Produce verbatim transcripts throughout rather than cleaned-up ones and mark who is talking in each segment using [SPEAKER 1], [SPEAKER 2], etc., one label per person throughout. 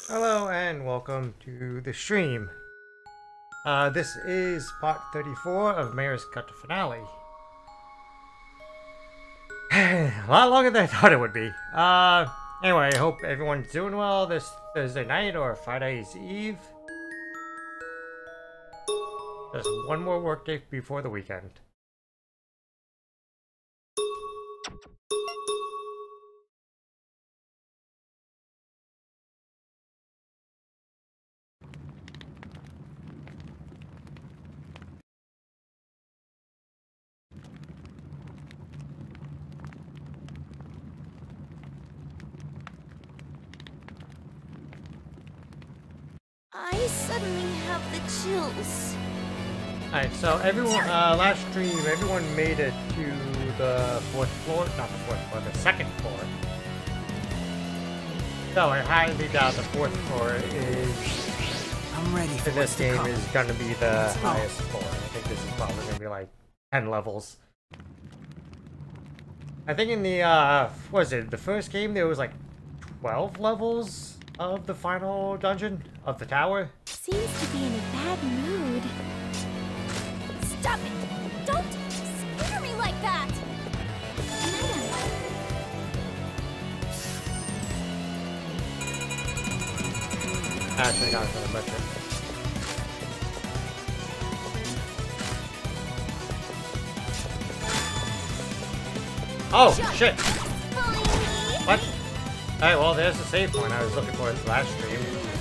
[SPEAKER 1] Hello and welcome to the stream. Uh, this is part thirty-four of Mayor's Skelter Finale. A lot longer than I thought it would be. Uh, anyway, I hope everyone's doing well this Thursday night or Friday's Eve. Just one more workday before the weekend.
[SPEAKER 2] I suddenly have the chills.
[SPEAKER 1] Alright, so everyone, uh, last stream, everyone made it to the fourth floor, not the fourth floor, the second floor. So I highly doubt the fourth floor is,
[SPEAKER 3] I'm ready for
[SPEAKER 1] in this game,
[SPEAKER 3] come.
[SPEAKER 1] is gonna be the
[SPEAKER 3] Let's go.
[SPEAKER 1] highest floor. I think this is probably gonna be like ten levels. I think in the, uh, what was it, the first game there was like twelve levels of the final dungeon of the tower.
[SPEAKER 2] Seems to be in a bad mood. Stop it! Don't scare me like that!
[SPEAKER 1] Actually, not gonna mention it. Oh, shit! What? Alright, well, there's the save point I was looking for in the last stream.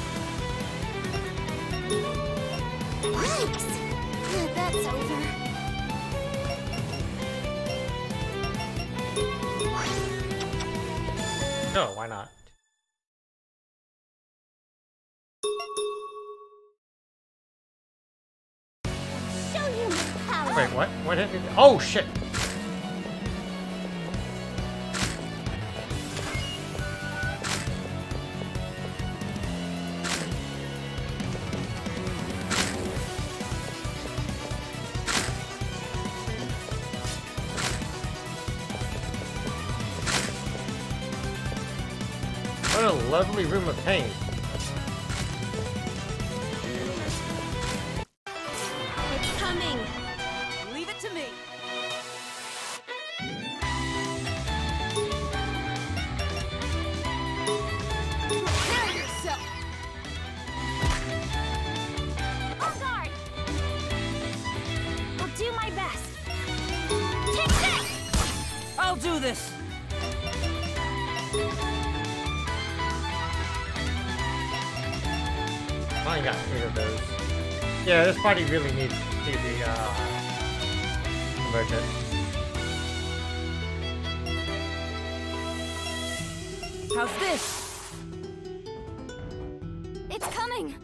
[SPEAKER 2] Thanks! That's over.
[SPEAKER 1] No, why not?
[SPEAKER 2] Show you my power!
[SPEAKER 1] Wait, what? What hit me? Oh, shit! What a lovely room of pain.
[SPEAKER 2] It's coming!
[SPEAKER 3] Leave it to me.
[SPEAKER 2] Prepare yourself! On guard! I'll do my best. Take this!
[SPEAKER 3] I'll do this.
[SPEAKER 1] I got eight of those. Yeah, this party really needs to see the, uh, merchant.
[SPEAKER 3] How's this?
[SPEAKER 2] It's coming!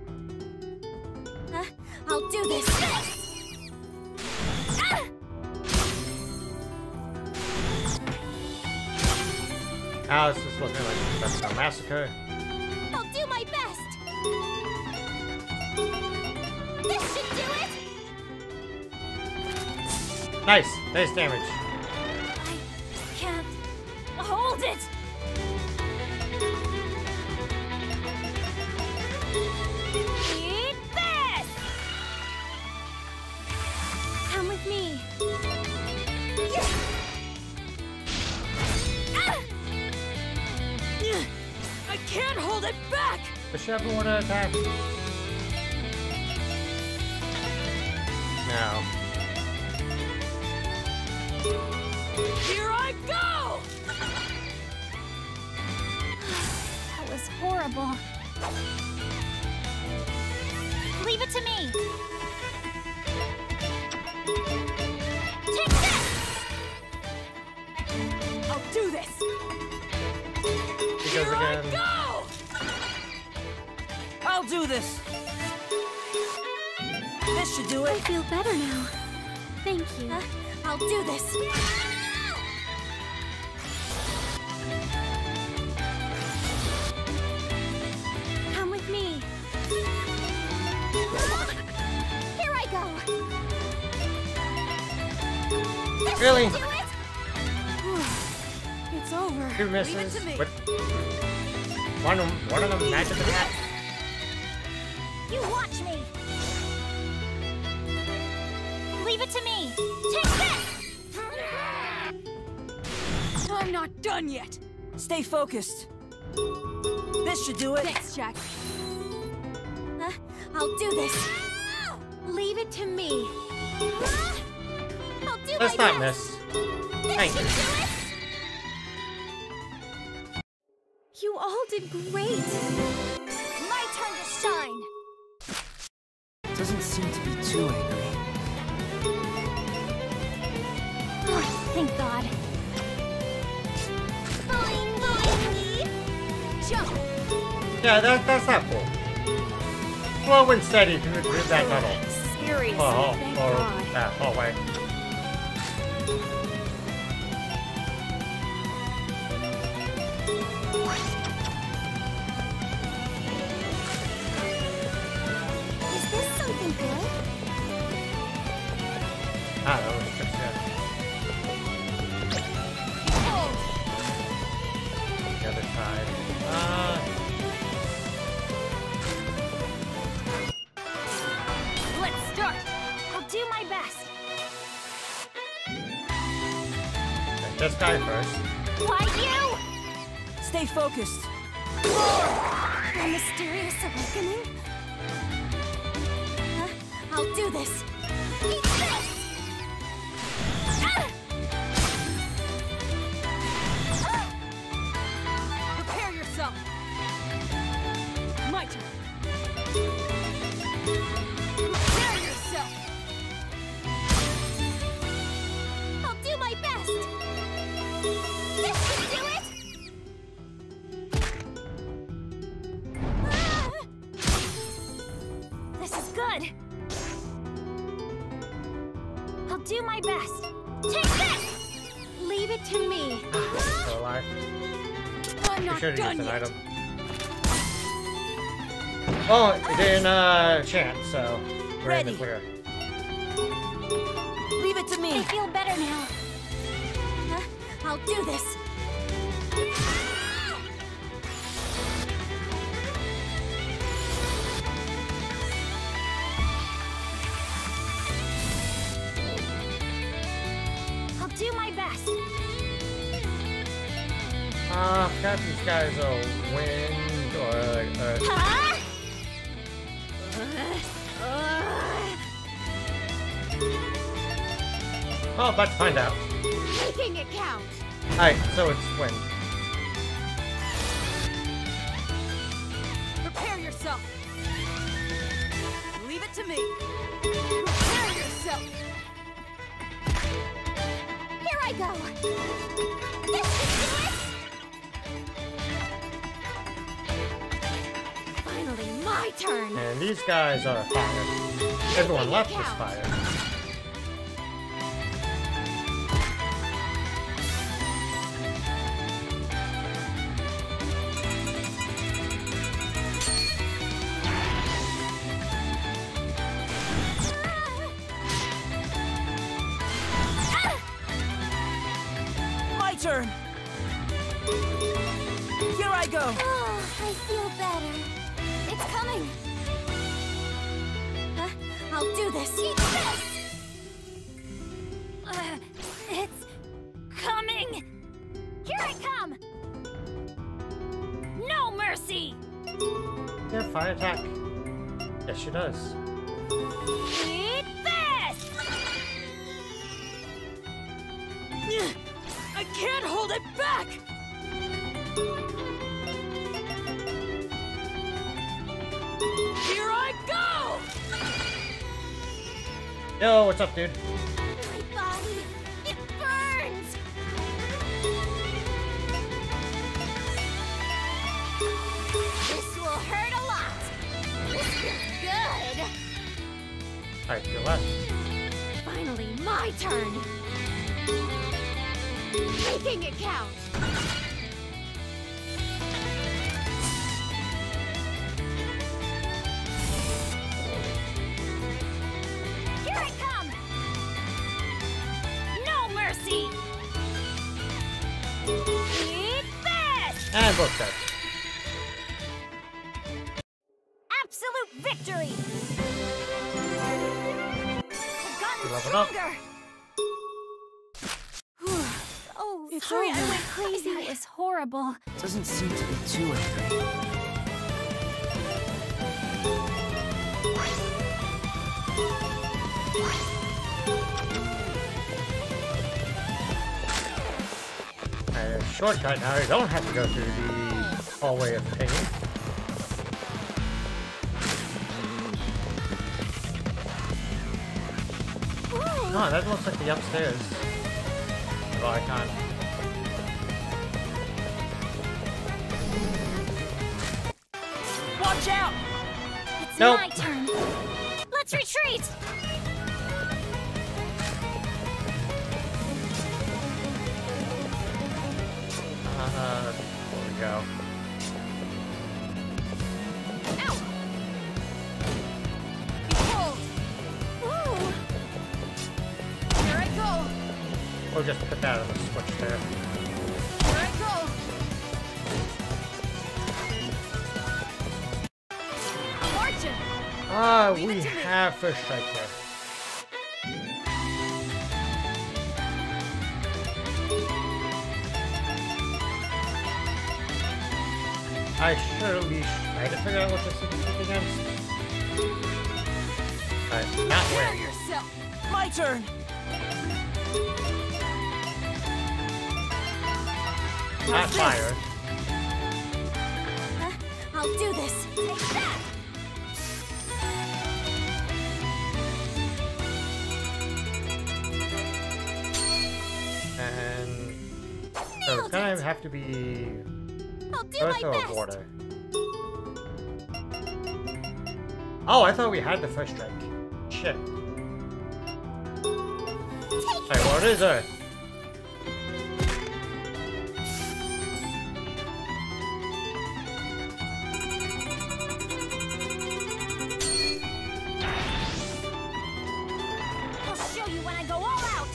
[SPEAKER 2] Uh, I'll do this! Ah!
[SPEAKER 1] Alice is looking like that's a massacre.
[SPEAKER 2] I'll do my best! This should do it!
[SPEAKER 1] Nice! Nice damage.
[SPEAKER 2] I can't hold it! Eat this! Come with me. Ah!
[SPEAKER 3] I can't hold it back.
[SPEAKER 1] Does she have one to attack? No.
[SPEAKER 3] Here I go.
[SPEAKER 2] That was horrible. Leave it to me. Take this!
[SPEAKER 3] I'll do this.
[SPEAKER 1] She
[SPEAKER 3] Here
[SPEAKER 1] goes
[SPEAKER 3] I
[SPEAKER 1] again.
[SPEAKER 3] go. I'll do this. This should do
[SPEAKER 2] I
[SPEAKER 3] it.
[SPEAKER 2] feel better now. Thank you. Uh, I'll do this. Come with me. Here I go. This
[SPEAKER 1] Really?
[SPEAKER 2] should do it.
[SPEAKER 3] It's over.
[SPEAKER 1] Two
[SPEAKER 3] Leave it
[SPEAKER 1] misses.
[SPEAKER 3] to me.
[SPEAKER 1] What? One of them, one of them matches the cat.
[SPEAKER 2] You watch me. Leave it to me. Take this.
[SPEAKER 3] I'm not done yet.
[SPEAKER 4] Stay focused. This should do it.
[SPEAKER 3] Thanks, Jack.
[SPEAKER 2] Uh, I'll do this. Leave it to me. Uh, I'll do
[SPEAKER 1] Let's
[SPEAKER 2] my
[SPEAKER 1] not
[SPEAKER 2] best.
[SPEAKER 1] miss.
[SPEAKER 2] This
[SPEAKER 1] Thank
[SPEAKER 2] should
[SPEAKER 1] you.
[SPEAKER 2] do it. You all did great. My turn to shine.
[SPEAKER 4] Doesn't seem to be too angry.
[SPEAKER 2] Oh, thank God. Boing, boing, jump.
[SPEAKER 1] Yeah, that, that's not cool. Slow and steady to do that tunnel.
[SPEAKER 3] Seriously,
[SPEAKER 1] Oh,
[SPEAKER 3] thank
[SPEAKER 1] oh,
[SPEAKER 3] God.
[SPEAKER 1] that hallway.
[SPEAKER 2] Is this something good?
[SPEAKER 1] I don't know, it's just good. The other side. Uh,
[SPEAKER 2] Let's start. I'll do my best.
[SPEAKER 1] this guy first.
[SPEAKER 2] Why you?
[SPEAKER 4] Stay focused.
[SPEAKER 2] A mysterious awakening? Huh? I'll do this. Eat this! Ah! Ah!
[SPEAKER 3] Prepare yourself. My turn. Prepare yourself.
[SPEAKER 2] I'll do my best! This should do it! Ah! This is good. I'll do my best. Take this! Leave it to me.
[SPEAKER 1] Still alive.
[SPEAKER 3] I'm
[SPEAKER 1] We
[SPEAKER 3] not
[SPEAKER 1] should have
[SPEAKER 3] done
[SPEAKER 1] used an
[SPEAKER 3] yet.
[SPEAKER 1] item. Oh, it didn't uh, chance, so we're in the
[SPEAKER 4] Ready.
[SPEAKER 1] clear.
[SPEAKER 4] Leave it to
[SPEAKER 2] I
[SPEAKER 4] me.
[SPEAKER 2] feel better now. Huh? I'll do this. I'll do my best.
[SPEAKER 1] Uh, I forgot these guys are wind or uh,
[SPEAKER 2] Huh?
[SPEAKER 1] oh, about to find out.
[SPEAKER 2] Making it count.
[SPEAKER 1] Alright, so it's wind.
[SPEAKER 3] Prepare yourself. Leave it to me. Prepare yourself.
[SPEAKER 2] Here I go. This should do it. Finally, my turn.
[SPEAKER 1] And these guys are fire. Everyone left is fire.
[SPEAKER 4] My turn. Here I go.
[SPEAKER 2] Oh, I feel better. It's coming. Huh? I'll do this. Eat this. Uh, it's coming. Here I come. No mercy.
[SPEAKER 1] Yeah, fire attack. Yes, she does.
[SPEAKER 2] Eat this.
[SPEAKER 3] I can't hold it back. Here I go.
[SPEAKER 1] Yo, what's up, dude?
[SPEAKER 2] My body, it burns. This will hurt a lot. This feels good.
[SPEAKER 1] Alright, to your left.
[SPEAKER 2] Finally, my turn. Making it count. Here I come. No mercy. Eat this.
[SPEAKER 1] And both dead.
[SPEAKER 2] absolute victory! I've gotten
[SPEAKER 1] Level up.
[SPEAKER 2] stronger! Oh,
[SPEAKER 3] It's
[SPEAKER 2] sorry, I
[SPEAKER 3] over.
[SPEAKER 2] went crazy. That was horrible.
[SPEAKER 4] Doesn't seem to be too angry.
[SPEAKER 1] A shortcut now. You don't have to go through the hallway of pain. No, that looks like the upstairs. Oh, I can't.
[SPEAKER 3] Watch out!
[SPEAKER 2] It's
[SPEAKER 1] Nope.
[SPEAKER 2] my turn. Let's retreat!
[SPEAKER 1] Uh, there we go.
[SPEAKER 3] Ow! Behold!
[SPEAKER 2] Ooh.
[SPEAKER 3] Here I go!
[SPEAKER 1] We'll just put that on the switch there.
[SPEAKER 3] Here I go! I'm marching!
[SPEAKER 1] Ah,
[SPEAKER 3] Leave
[SPEAKER 1] we
[SPEAKER 3] it to me.
[SPEAKER 1] have first strike here. I should at least try to figure out what this is against. Alright, not
[SPEAKER 3] Prepare
[SPEAKER 1] win.
[SPEAKER 3] yourself! My turn!
[SPEAKER 1] Not
[SPEAKER 3] What's this?
[SPEAKER 1] fire.
[SPEAKER 2] Huh? I'll do this. Take that!
[SPEAKER 1] And so it's
[SPEAKER 2] Nailed
[SPEAKER 1] gonna
[SPEAKER 2] it.
[SPEAKER 1] have to be
[SPEAKER 2] I'll do
[SPEAKER 1] earth
[SPEAKER 2] my
[SPEAKER 1] or
[SPEAKER 2] best.
[SPEAKER 1] water. Oh, I thought we had the first strike. Shit.
[SPEAKER 2] Take
[SPEAKER 1] Alright, well it is earth.
[SPEAKER 2] I'll show you when I go all out.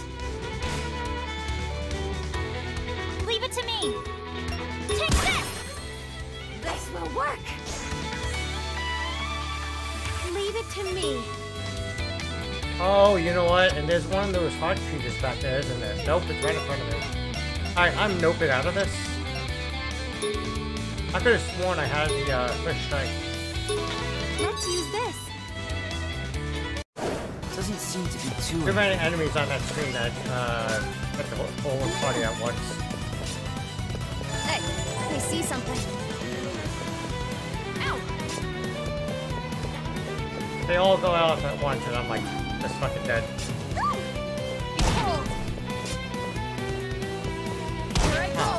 [SPEAKER 2] Leave it to me. Take this. This will work. Leave it to me.
[SPEAKER 1] Oh, you know what? And there's one of those heart creatures back there, isn't there? Nope, it's right in front of me. Alright, I'm noping out of this. I could have sworn I had the uh, first strike.
[SPEAKER 2] Let's use this.
[SPEAKER 4] Doesn't seem to be too
[SPEAKER 1] Too many
[SPEAKER 4] angry.
[SPEAKER 1] enemies on that screen that uh, get the whole, whole party at once.
[SPEAKER 2] Hey, they see something. Ow!
[SPEAKER 1] They all go out at once, and I'm like, just fucking dead.
[SPEAKER 3] Behold! Here I go!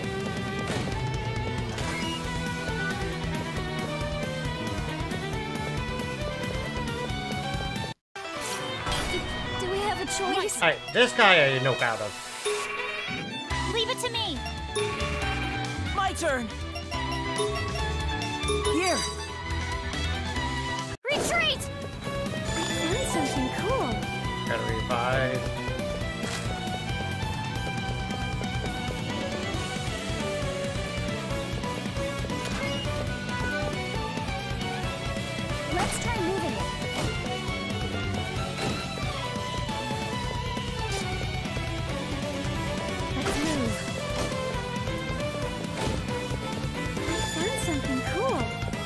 [SPEAKER 2] Do, do we have a choice?
[SPEAKER 1] Alright, this guy I nope out of.
[SPEAKER 2] Leave it to me.
[SPEAKER 3] My turn! Here!
[SPEAKER 2] Retreat! I found something cool.
[SPEAKER 1] Gotta revive.
[SPEAKER 2] Let's try moving it. Let's move. I found something cool.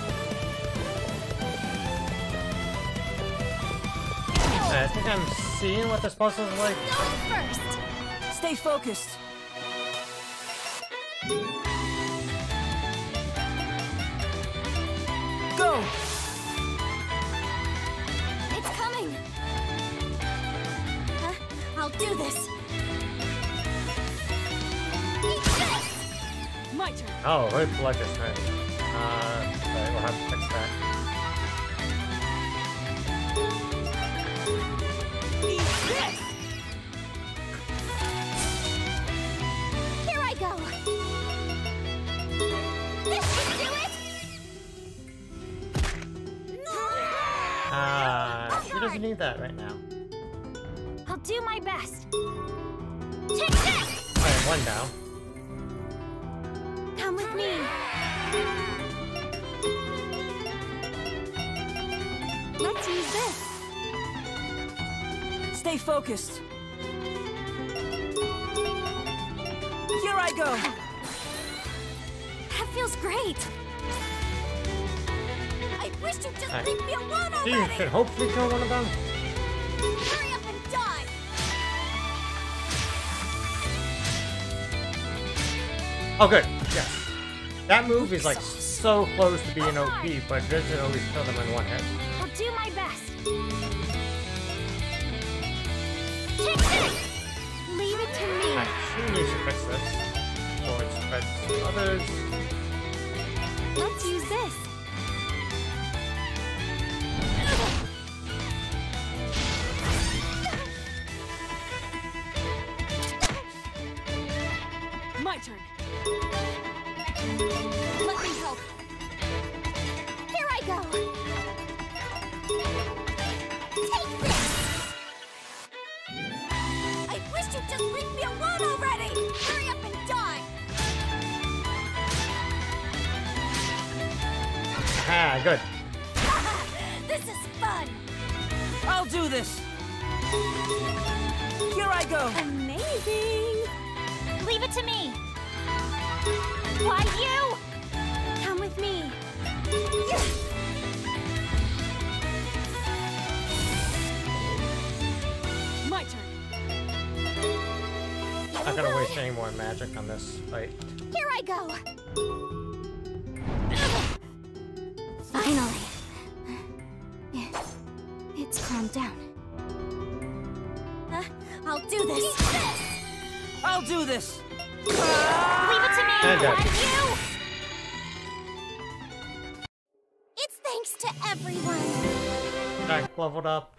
[SPEAKER 1] I think I'm seeing what this puzzle is like.
[SPEAKER 2] Go first.
[SPEAKER 3] Stay focused! Go!
[SPEAKER 2] It's coming. Huh? I'll do this. Eat this.
[SPEAKER 3] My turn!
[SPEAKER 1] Oh, red blood this time. Uh, alright, we'll have to fix that.
[SPEAKER 3] Eat this!
[SPEAKER 2] Here I go. This should do it.
[SPEAKER 1] Uh, she doesn't need that right now.
[SPEAKER 2] I'll do my best. Take this.
[SPEAKER 1] Alright, one down.
[SPEAKER 2] Come with me. Let's use this.
[SPEAKER 3] Stay focused. Here I go.
[SPEAKER 2] That feels great. I wish you'd just
[SPEAKER 1] Alright.
[SPEAKER 2] leave me alone
[SPEAKER 1] You
[SPEAKER 2] already.
[SPEAKER 1] can hopefully kill one of them.
[SPEAKER 2] Hurry up and die.
[SPEAKER 1] Oh, good. Yes. That move is like so close to being O P, but doesn't always kill them in one hit.
[SPEAKER 2] I'll do my best. Take this. Leave it to me.
[SPEAKER 1] Alright, she needs to fix this. Before it spreads to others.
[SPEAKER 2] Let's use this.
[SPEAKER 3] My turn.
[SPEAKER 2] Let me help. Here I go. Take this. I wish you'd just leave me alone already. Hurry up and die.
[SPEAKER 1] Ah, good.
[SPEAKER 2] This is fun.
[SPEAKER 3] I'll do this. Here I go.
[SPEAKER 2] Amazing. Leave it to me. Why you? Come with me.
[SPEAKER 3] My turn.
[SPEAKER 1] Not gonna waste any more magic on this fight.
[SPEAKER 2] Here I go. Finally. It's calmed down. Huh? I'll do this.
[SPEAKER 3] I'll do this.
[SPEAKER 2] Leave it to me.
[SPEAKER 1] And dead.
[SPEAKER 2] Why you? It's thanks to everyone.
[SPEAKER 1] Back leveled up.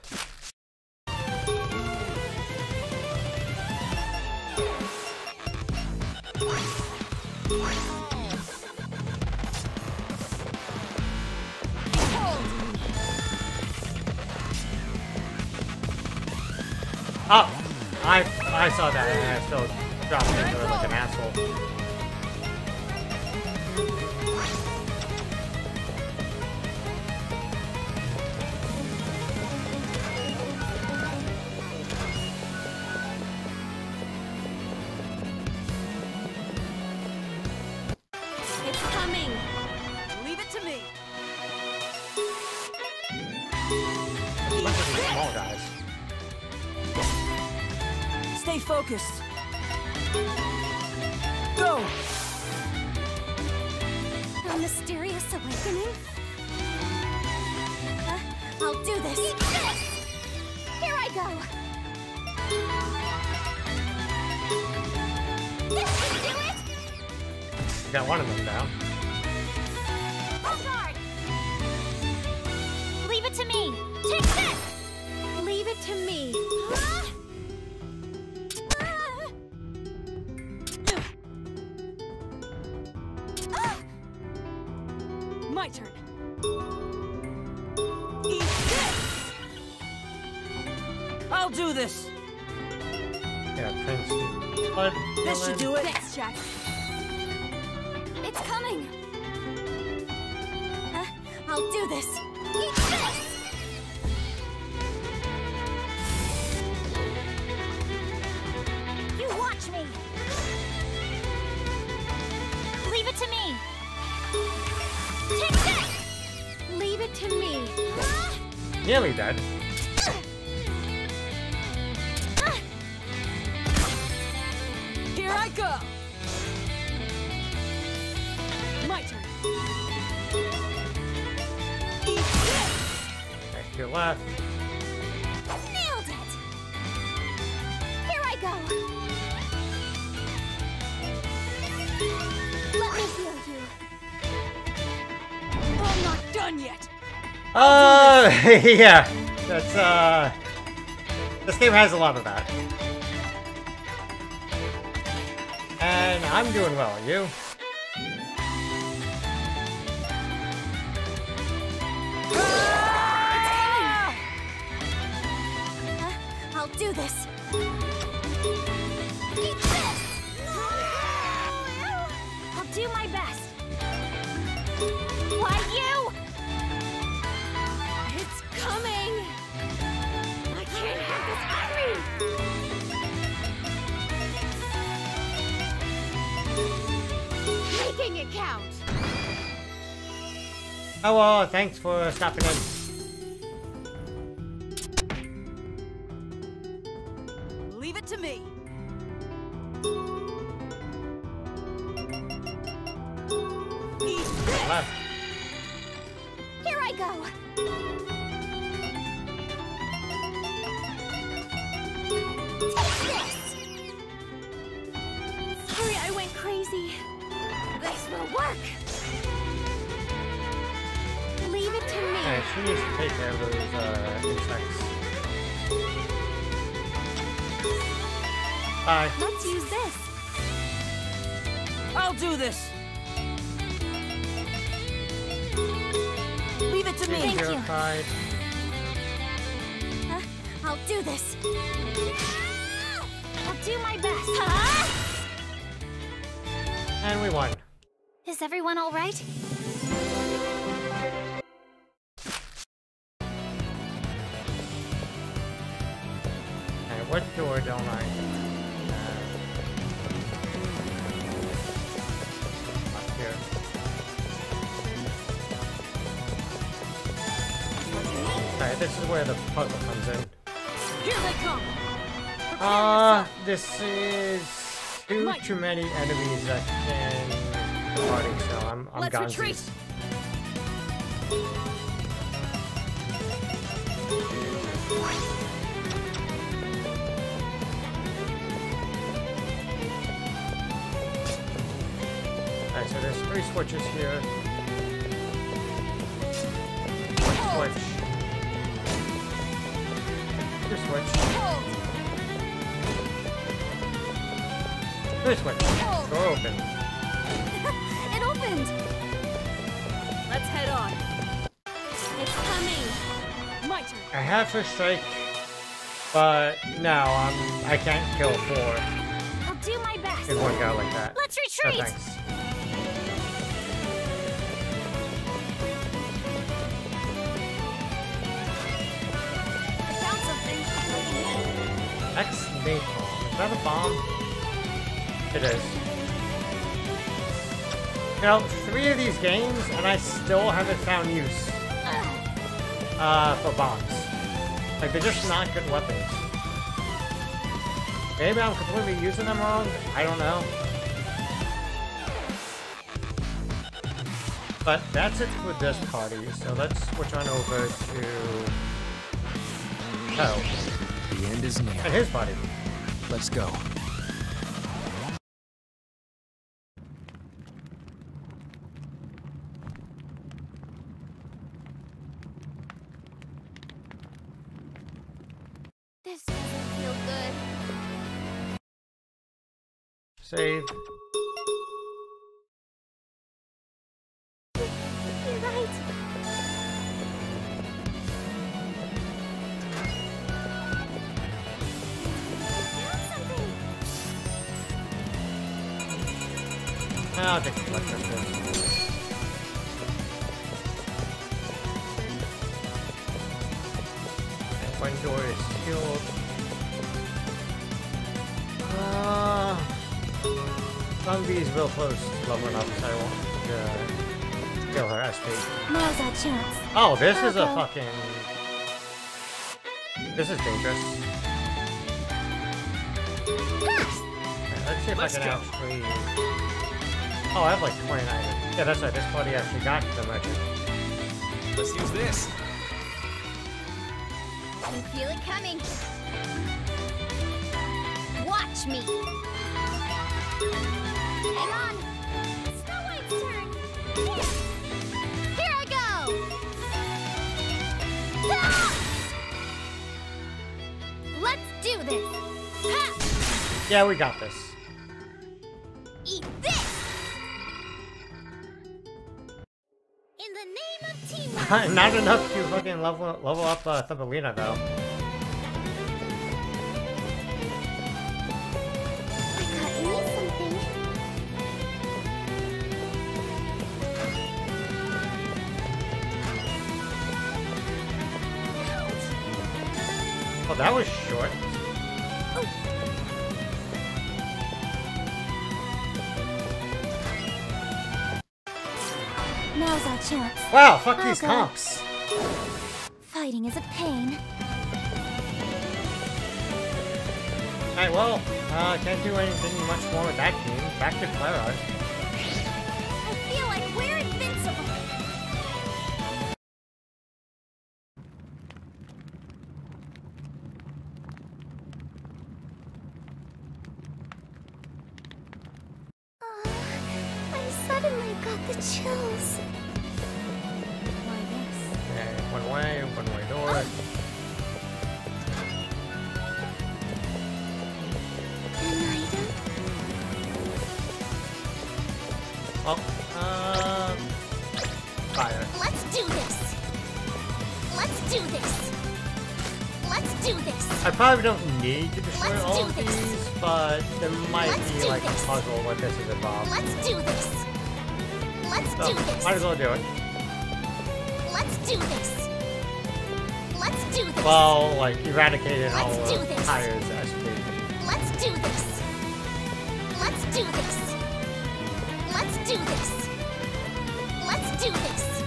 [SPEAKER 1] Oh! I I saw that and I still dropped into it like an asshole.
[SPEAKER 2] It's coming.
[SPEAKER 3] Leave it to me.
[SPEAKER 1] A bunch of these small guys.
[SPEAKER 3] Stay focused. Go.
[SPEAKER 2] A mysterious awakening? Uh, I'll do this. Here I go. This should do it.
[SPEAKER 1] Got one of them down.
[SPEAKER 2] On guard. Leave it to me. Take this. Leave it to me. Huh? Ah!
[SPEAKER 3] My turn. Eat this. I'll do this.
[SPEAKER 1] Yeah, Prince. Blood.
[SPEAKER 3] This should do it.
[SPEAKER 2] Thanks, Jack. It's coming. Uh, I'll do this. Eat this. You watch me. Leave it to me. Take this. Leave it to me. Ah!
[SPEAKER 1] Nearly dead.
[SPEAKER 2] Ah!
[SPEAKER 3] Here I go. My turn. Eat this.
[SPEAKER 1] Right to your left.
[SPEAKER 2] Nailed it. Here I go. Let me heal you.
[SPEAKER 3] I'm not done yet.
[SPEAKER 1] Uh, yeah. That's, uh... This game has a lot of that. And I'm doing well. You?
[SPEAKER 3] Ah!
[SPEAKER 2] Uh, I'll do this. Eat this. I'll do my best. Why you? It's coming.
[SPEAKER 1] Oh well, thanks for stopping in.
[SPEAKER 3] Leave it to me. Eat this.
[SPEAKER 1] Left.
[SPEAKER 2] Here I go. Take this. Sorry, I went crazy. This will work. Leave it to me.
[SPEAKER 1] Alright, she needs to take care of those uh, insects. Bye.
[SPEAKER 2] Let's use this.
[SPEAKER 3] I'll do this. Leave it to me.
[SPEAKER 2] Thank you.
[SPEAKER 1] Purified.
[SPEAKER 2] Huh? I'll do this. I'll do my best. Huh?
[SPEAKER 1] And we won.
[SPEAKER 2] Is everyone all right?
[SPEAKER 1] Alright, what door don't I? Uh, up here. Alright, this is where the puzzle comes in.
[SPEAKER 3] Here they come.
[SPEAKER 1] Uh, this is too too many enemies that can party, so I'm I'm
[SPEAKER 3] Let's
[SPEAKER 1] gone.
[SPEAKER 3] retreat.
[SPEAKER 1] Alright, so there's three switches here. One switch. Two switch.
[SPEAKER 3] Hold.
[SPEAKER 1] Three switch. Door open.
[SPEAKER 2] It opened.
[SPEAKER 3] Let's head on.
[SPEAKER 2] It's coming.
[SPEAKER 3] My turn.
[SPEAKER 1] I have first strike, but no, I'm I can't kill four
[SPEAKER 2] I'll do my best.
[SPEAKER 1] in one go like that.
[SPEAKER 2] Let's
[SPEAKER 1] No
[SPEAKER 2] retreat.
[SPEAKER 1] thanks.
[SPEAKER 2] I found something.
[SPEAKER 1] X napalm. Is that a bomb? It is. You know, three of these games, and I still haven't found use uh, for bombs. Like, they're just not good weapons. Maybe I'm completely using them wrong. I don't know. But that's it for this party, so let's switch on over to... Oh,
[SPEAKER 4] The end is near.
[SPEAKER 1] and his party.
[SPEAKER 4] Let's go.
[SPEAKER 2] This doesn't feel good.
[SPEAKER 1] Save.
[SPEAKER 2] You're right. Found something.
[SPEAKER 1] I'll take a look at this. One door is sealed. Uh, Zombie's real close to leveling up, so I won't uh, kill her S P.
[SPEAKER 2] Now's our chance.
[SPEAKER 1] Oh, this is a
[SPEAKER 2] Okay.
[SPEAKER 1] fucking... This is dangerous. Okay, let's see if
[SPEAKER 4] Let's
[SPEAKER 1] I can
[SPEAKER 4] go.
[SPEAKER 1] actually... Oh, I have like twenty-nine. Yeah, that's right. This party actually got the merchant.
[SPEAKER 4] Let's use this.
[SPEAKER 2] I can feel it coming. Watch me. Hang on. Snow White's turn. Here, Here I go. Ah! Let's do this. Ha!
[SPEAKER 1] Yeah, we got this.
[SPEAKER 2] Eat this. In the name of teamwork.
[SPEAKER 1] Not enough to fucking level level up uh, Thumbelina though.
[SPEAKER 2] I got me something.
[SPEAKER 1] Oh, that was short.
[SPEAKER 2] Now's our chance.
[SPEAKER 1] Wow, fuck
[SPEAKER 2] Oh,
[SPEAKER 1] these
[SPEAKER 2] God.
[SPEAKER 1] comps.
[SPEAKER 2] Fighting is a pain.
[SPEAKER 1] Alright, well, uh, can't do anything much more with that team. Back to Clara.
[SPEAKER 2] I feel like we're invincible. Oh, I suddenly got the chills.
[SPEAKER 3] Why this?
[SPEAKER 1] Okay, one way, one way door.
[SPEAKER 2] Armada?
[SPEAKER 1] Oh, um... fire.
[SPEAKER 2] Let's do this. Let's do this. Let's do this.
[SPEAKER 1] I probably don't need to destroy
[SPEAKER 2] Let's
[SPEAKER 1] all
[SPEAKER 2] do
[SPEAKER 1] of
[SPEAKER 2] this.
[SPEAKER 1] these, but there might
[SPEAKER 2] Let's
[SPEAKER 1] be
[SPEAKER 2] do
[SPEAKER 1] like
[SPEAKER 2] this.
[SPEAKER 1] a puzzle when this is involved.
[SPEAKER 2] Let's do this. Let's
[SPEAKER 1] So,
[SPEAKER 2] do this.
[SPEAKER 1] might as well do it.
[SPEAKER 2] Let's do this. Let's do this.
[SPEAKER 1] Well, like, eradicating all
[SPEAKER 2] Let's do
[SPEAKER 1] the
[SPEAKER 2] this.
[SPEAKER 1] tires as we...
[SPEAKER 2] Let's do this. Let's do this. Let's do this. Let's do this.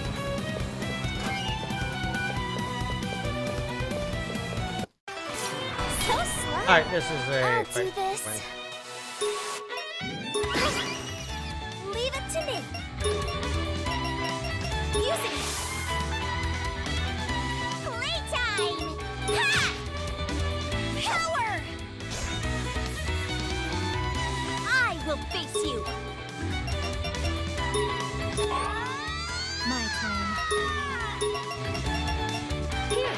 [SPEAKER 2] So slow.
[SPEAKER 1] Alright, this is a...
[SPEAKER 2] I'll do
[SPEAKER 1] fight.
[SPEAKER 2] this.
[SPEAKER 1] Wait.
[SPEAKER 2] Leave it to me. Using it. Playtime. Ha! Power. I will face you. My turn. Here.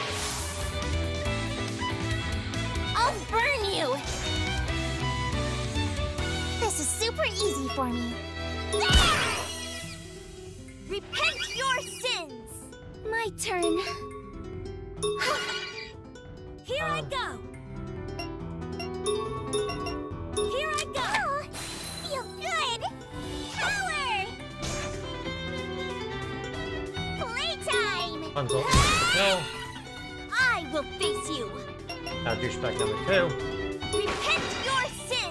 [SPEAKER 2] I'll burn you. This is super easy for me. Repent your sins. My turn. Here I go. Here I go. Oh, feel good. Power. Playtime.
[SPEAKER 1] Puzzle. No.
[SPEAKER 2] I will face you.
[SPEAKER 1] Now douchebag number two.
[SPEAKER 2] Repent your sins.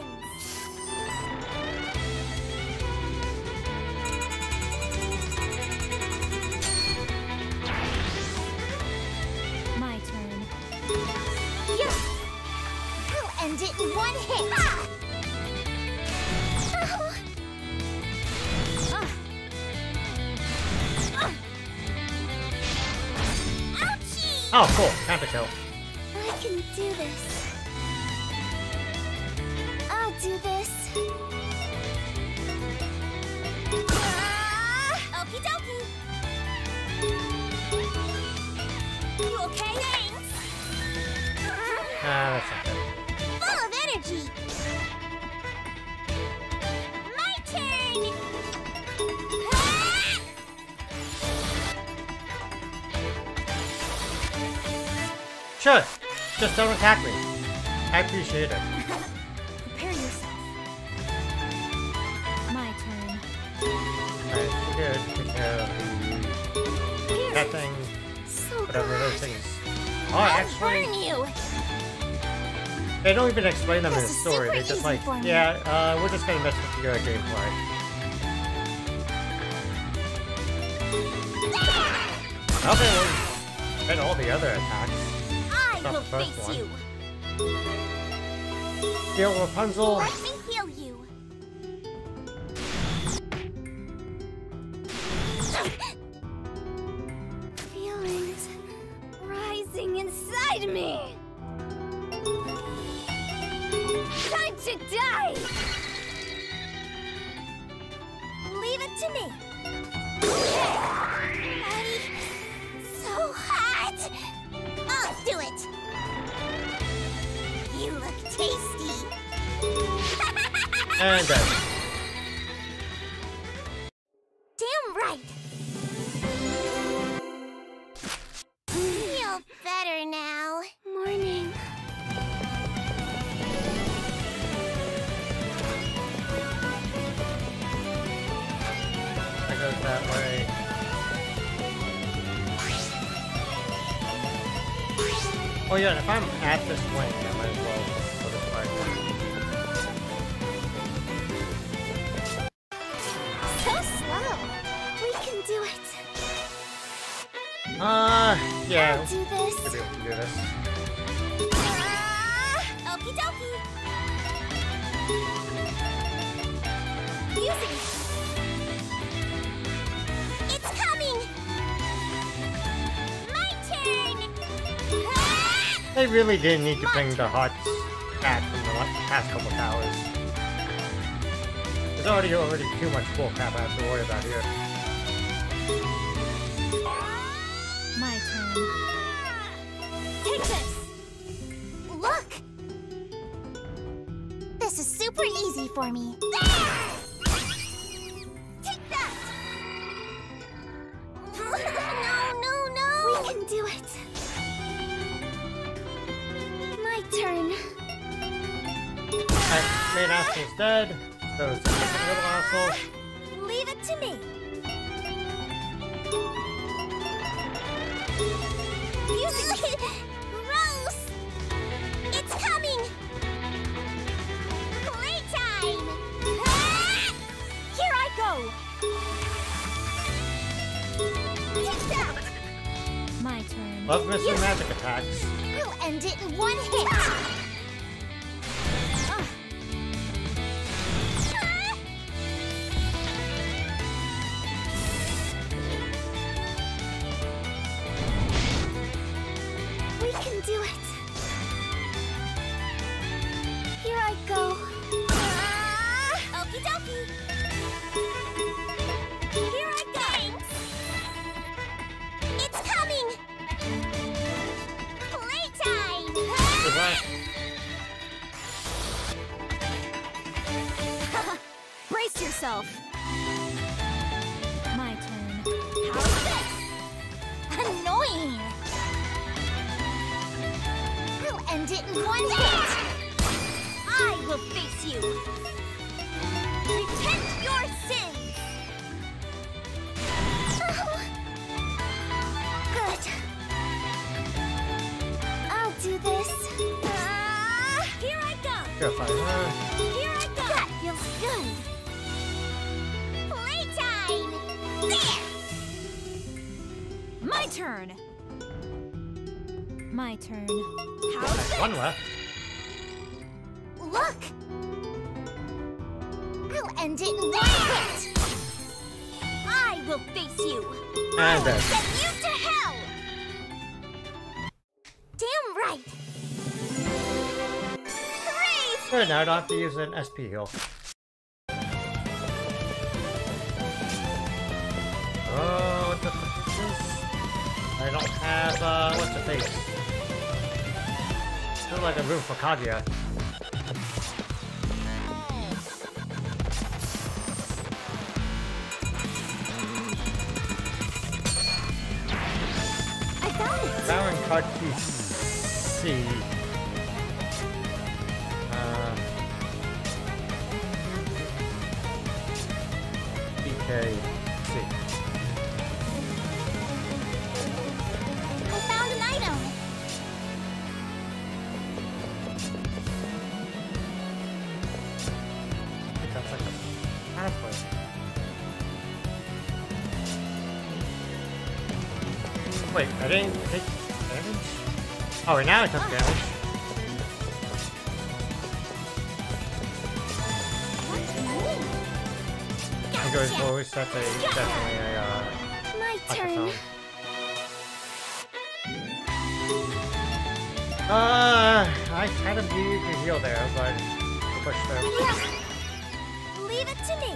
[SPEAKER 3] My turn.
[SPEAKER 2] Yeah. I'll end it in one hit. Ah! Oh.
[SPEAKER 3] Ah,
[SPEAKER 2] Ah. Ouchie!
[SPEAKER 1] Oh, cool. Counter kill.
[SPEAKER 2] I can do this. I'll do this. Ah! Okie dokie. You okay? Thanks.
[SPEAKER 1] Ah, that's not good.
[SPEAKER 2] Full of energy. My turn. Ah!
[SPEAKER 1] Sure. Just don't attack me. I appreciate it.
[SPEAKER 3] prepare yourself. My turn.
[SPEAKER 1] Alright, good. Take care of the...
[SPEAKER 3] Here.
[SPEAKER 1] that thing.
[SPEAKER 2] So
[SPEAKER 1] Whatever
[SPEAKER 2] glad.
[SPEAKER 1] those things. Oh,
[SPEAKER 2] I'll
[SPEAKER 1] actually...
[SPEAKER 2] burn you.
[SPEAKER 1] They don't even explain them in the
[SPEAKER 2] This is
[SPEAKER 1] story.
[SPEAKER 2] super
[SPEAKER 1] They just
[SPEAKER 2] easy
[SPEAKER 1] like,
[SPEAKER 2] for me.
[SPEAKER 1] yeah, uh, we're just gonna mess with your gameplay. Okay, well, and all the other attacks.
[SPEAKER 2] I
[SPEAKER 1] Not
[SPEAKER 2] will
[SPEAKER 1] the first
[SPEAKER 2] face
[SPEAKER 1] one.
[SPEAKER 2] you.
[SPEAKER 1] Heal Rapunzel.
[SPEAKER 2] Let me heal you. Feelings rising inside me. Time to die. Leave it to me. Body so hot. I'll do it. You look tasty.
[SPEAKER 1] And dead.
[SPEAKER 2] Damn right. Feel better now. Morning.
[SPEAKER 1] That goes that way. Oh yeah, and if I'm at this point, I might as well go this way.
[SPEAKER 2] So slow. We can do it.
[SPEAKER 1] Uh, yeah.
[SPEAKER 2] I'll do this.
[SPEAKER 1] Should be able to do this.
[SPEAKER 2] Ah, okie dokie. Using it. It's coming. My turn. Ah!
[SPEAKER 1] They really didn't need to bring the hearts back from the la- past couple towers. There's already already too much bull crap I have to worry about here.
[SPEAKER 3] My turn.
[SPEAKER 2] Take this. Look. This is super easy for me. There! Take that. No, no, no. We can do it. My turn.
[SPEAKER 1] Alright, main asshole's dead. Those the second little asshole.
[SPEAKER 2] Leave it to me. Music. Gross. It's coming. Playtime. Ah! Here I go. Take that.
[SPEAKER 3] My turn.
[SPEAKER 1] Love missing magic attacks.
[SPEAKER 2] I'll end it in one hit. Ah! We can do it. Here I go. Ah! Okie dokie. Here I go. It's coming. Playtime.
[SPEAKER 1] Goodbye.
[SPEAKER 3] Brace yourself. My turn.
[SPEAKER 2] How's this? Annoying. I'll end it in one hit. I will face you. Repent your sins. Oh. Good. I'll do this. Ah, here I go.
[SPEAKER 1] Go fight her.
[SPEAKER 2] Here I go. That feels good. Playtime. There.
[SPEAKER 3] My turn. My turn.
[SPEAKER 2] How's this?
[SPEAKER 1] One left.
[SPEAKER 2] Look! I'll end it in one hit! I will face you!
[SPEAKER 1] And dead.
[SPEAKER 2] Send you to hell! Damn right! Hooray!
[SPEAKER 1] Good, now I don't have to use an S P heal. Oh, what the fuck is this? I don't have, uh, what's the face? Feels like a room for Kaguya.
[SPEAKER 2] I found it!
[SPEAKER 1] Devouring card key C. Uh, B K C.
[SPEAKER 2] I found an item!
[SPEAKER 1] I think that's like a pathway. Wait, I didn't take damage? Oh, wait, now I took damage. I think going forward, that's a, definitely a, uh,
[SPEAKER 2] My turn.
[SPEAKER 1] microphone. Uh, I kind of needed to heal there, but we'll push through.
[SPEAKER 2] Yeah. Leave it to me!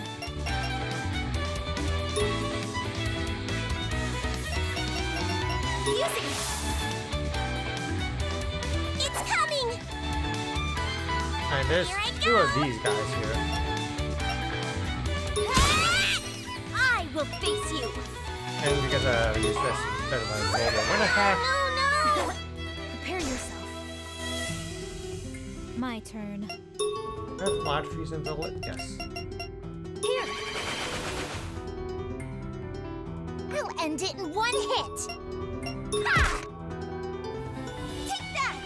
[SPEAKER 2] Using it! It's coming!
[SPEAKER 1] And there's
[SPEAKER 2] Here I
[SPEAKER 1] two
[SPEAKER 2] go.
[SPEAKER 1] of these guys here.
[SPEAKER 2] I will face you!
[SPEAKER 1] And because uh, I use this instead of my normal wind attack.
[SPEAKER 2] No, no!
[SPEAKER 3] Prepare yourself. My turn.
[SPEAKER 1] Earth mod fusion bullet, yes.
[SPEAKER 2] Here! I'll end it in one hit! Ha! Take that!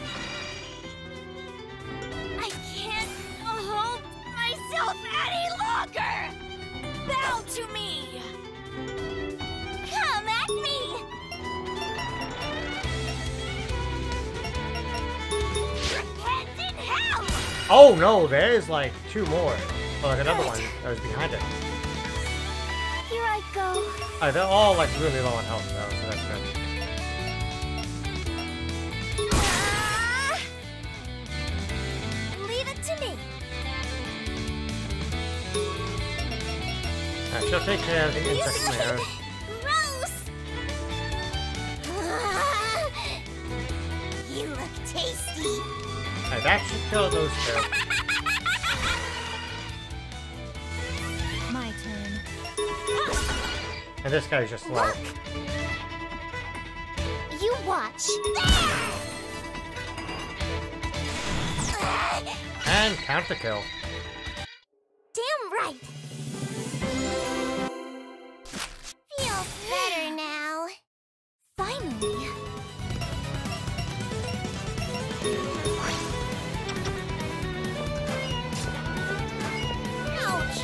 [SPEAKER 2] I can't hold myself any longer! Bow to me! Come at me!
[SPEAKER 1] Oh no, there's like two more. Oh, like another one that was behind it.
[SPEAKER 2] Here I go.
[SPEAKER 1] Oh, they're all like really low on health though, so that's good.
[SPEAKER 2] Ah! Leave it to me.
[SPEAKER 1] I shall take care of the insects and arrows.
[SPEAKER 2] Gross. Ah! You look tasty.
[SPEAKER 1] Alright, that should kill those two.
[SPEAKER 3] My turn.
[SPEAKER 1] And this guy's just low.
[SPEAKER 2] Look. You watch.
[SPEAKER 1] And count the kill.
[SPEAKER 2] Damn right. Feel better now.
[SPEAKER 3] Finally.
[SPEAKER 2] Ouch.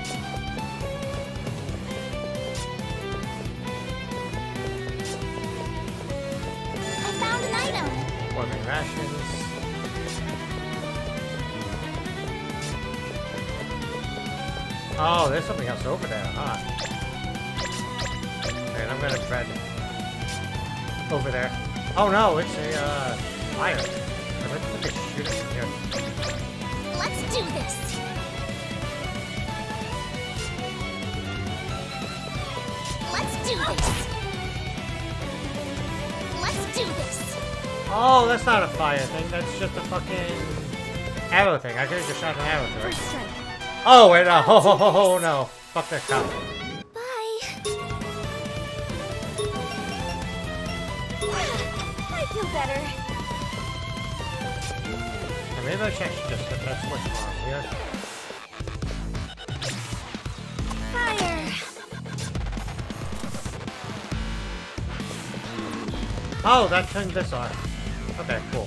[SPEAKER 2] I found an item.
[SPEAKER 1] Warming rations. Oh, there's something else over there, huh? And I'm gonna tread over there. Oh no, it's a uh, fire. Let me just shoot it from here.
[SPEAKER 2] Let's do this. Let's do this. Let's do this.
[SPEAKER 1] Oh, that's not a fire thing. That's just a fucking arrow thing. I could have just shot an arrow through it.
[SPEAKER 3] First strike.
[SPEAKER 1] Oh wait, no, oh, oh, oh, oh no! Fuck that cop.
[SPEAKER 2] Bye. I feel better.
[SPEAKER 1] And maybe I should just put that switch on here.
[SPEAKER 2] Fire.
[SPEAKER 1] Oh, that turned this on. Okay, cool.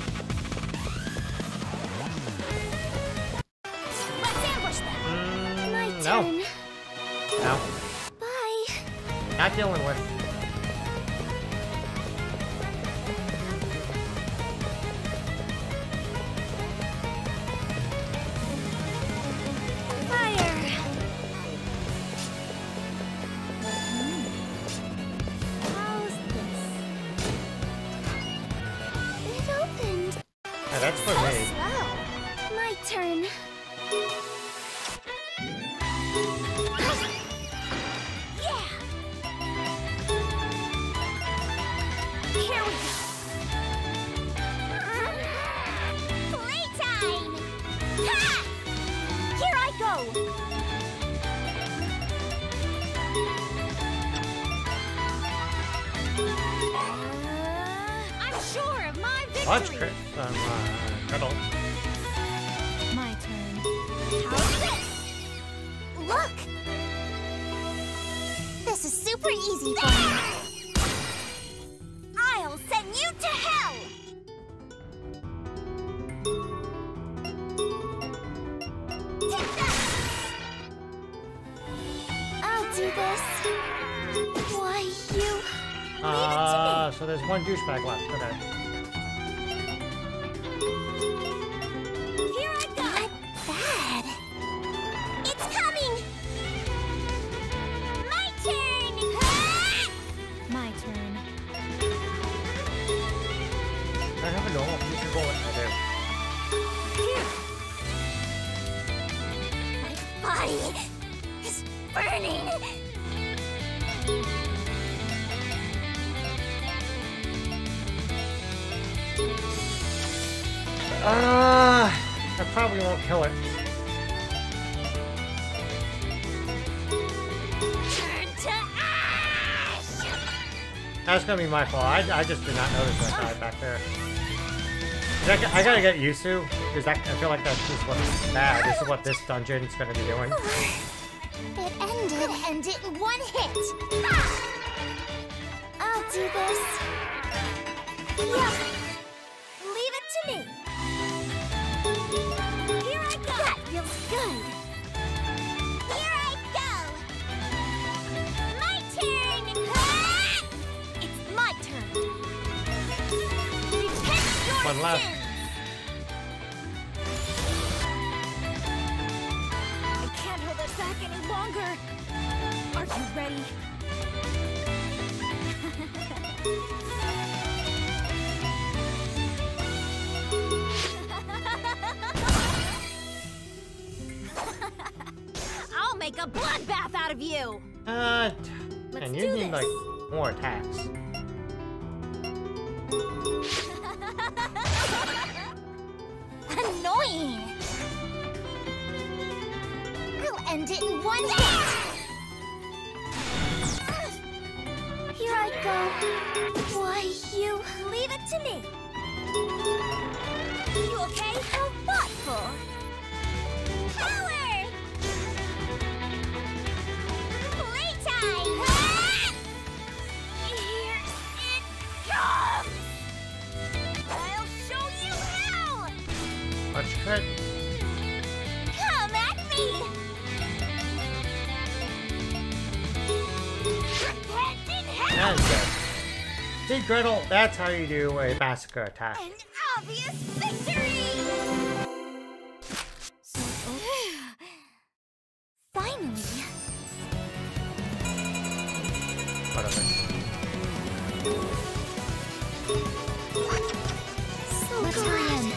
[SPEAKER 2] Let's ambush them. My
[SPEAKER 1] Mm, no,
[SPEAKER 2] turn.
[SPEAKER 1] no,
[SPEAKER 2] Bye.
[SPEAKER 1] not dealing with.
[SPEAKER 2] Fire.
[SPEAKER 3] How's this?
[SPEAKER 2] It opened.
[SPEAKER 1] Yeah, that's for
[SPEAKER 2] So
[SPEAKER 1] me.
[SPEAKER 2] slow. My turn. Yeah. Here we go. Playtime. Ha! Here I go. Uh, I'm sure of my victory.
[SPEAKER 1] Watch crit um, uh, cuddle.
[SPEAKER 3] My turn.
[SPEAKER 2] How's this? Look! This is super easy for me. I'll send you to hell! Take that! I'll do this. Why, you...
[SPEAKER 1] Uh, so there's one douchebag left. Okay.
[SPEAKER 2] Here I go! Not bad. It's coming! My turn!
[SPEAKER 3] My turn.
[SPEAKER 1] I have a normal future bullet. I do.
[SPEAKER 2] My body is burning!
[SPEAKER 1] Uh, I probably won't kill it.
[SPEAKER 2] Turn to ash!
[SPEAKER 1] That's gonna be my fault. I, I just did not notice that guy back there. I, I gotta get used to, because that, I feel like that's just what's bad. This is what this dungeon's gonna be doing.
[SPEAKER 2] It ended and it one hit. Ah! I'll do this. Yeah. Leave it to me. Here I go. That feels good. Here I go. My turn. Ah! It's my turn. Repent your
[SPEAKER 1] One left.
[SPEAKER 2] sins. you.
[SPEAKER 1] Uh,
[SPEAKER 2] Let's
[SPEAKER 1] and
[SPEAKER 2] do
[SPEAKER 1] you need
[SPEAKER 2] this.
[SPEAKER 1] like more attacks.
[SPEAKER 2] Annoying. I'll end it in one hit. Here I go. Why, you leave it to me. You okay? How thoughtful. Power! Playtime! Here it comes! I'll show you how!
[SPEAKER 1] Much crit.
[SPEAKER 2] Come at me! Hand in hand!
[SPEAKER 1] And dead. See, Gretel, that's how you do a massacre attack.
[SPEAKER 2] An obvious victory!
[SPEAKER 3] So, finally.
[SPEAKER 1] Whatever.
[SPEAKER 2] So
[SPEAKER 3] Let's
[SPEAKER 2] good.
[SPEAKER 3] hurry in.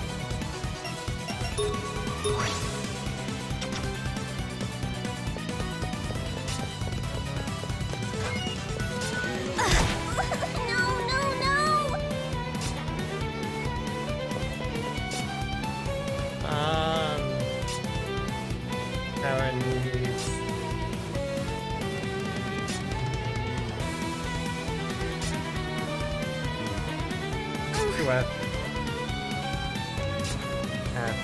[SPEAKER 2] No, no, no!
[SPEAKER 1] Um, Karen needs. Two F. F.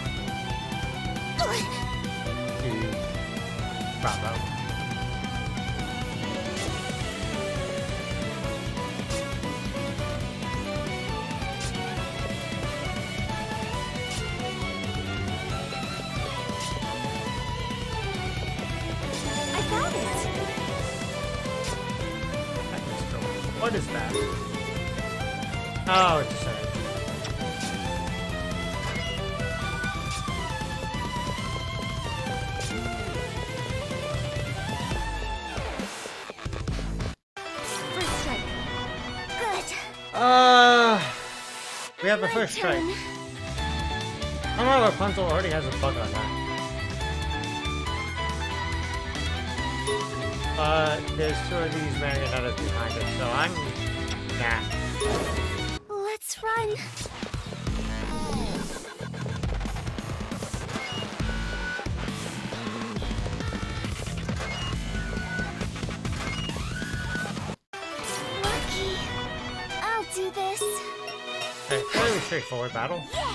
[SPEAKER 1] E. Bravo.
[SPEAKER 2] I found it!
[SPEAKER 1] What is that? Oh, it's a surge.
[SPEAKER 2] First strike. Good.
[SPEAKER 1] Uh, we have a
[SPEAKER 2] My
[SPEAKER 1] first strike.
[SPEAKER 2] turn.
[SPEAKER 1] Oh no, Rapunzel already has a bug on that. Uh, there's two of these marionettes behind it, so I'm... Nah.
[SPEAKER 2] Let's run. Lucky. I'll do this.
[SPEAKER 1] Okay, fairly straightforward battle.
[SPEAKER 2] Yeah.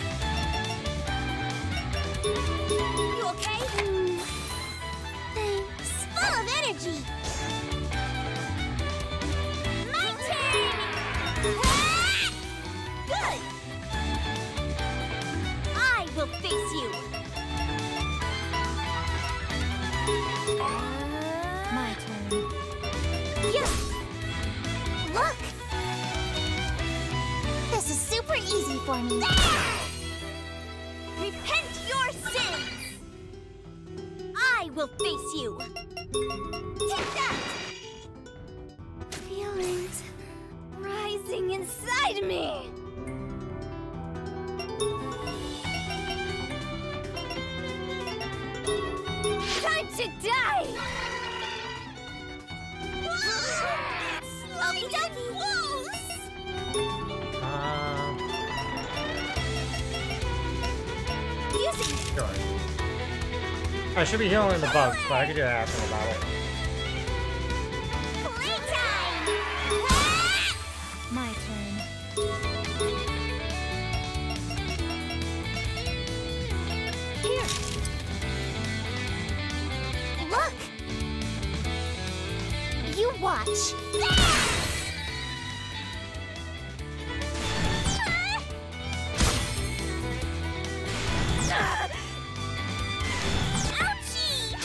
[SPEAKER 2] You okay? Mm. Thanks. Full of energy. My turn. Ah! Good. I will face you.
[SPEAKER 3] My turn.
[SPEAKER 2] Yes. Look. This is super easy for me. Repent your sins. I will face you. Take that. Feelings rising inside me. Time to die. Slowly down close.
[SPEAKER 1] Um,
[SPEAKER 2] Using
[SPEAKER 1] sure. I should be healing the bugs, but I can do that after the battle.
[SPEAKER 2] playtime.
[SPEAKER 3] My turn.
[SPEAKER 2] Here. Look. You watch. Ouchie!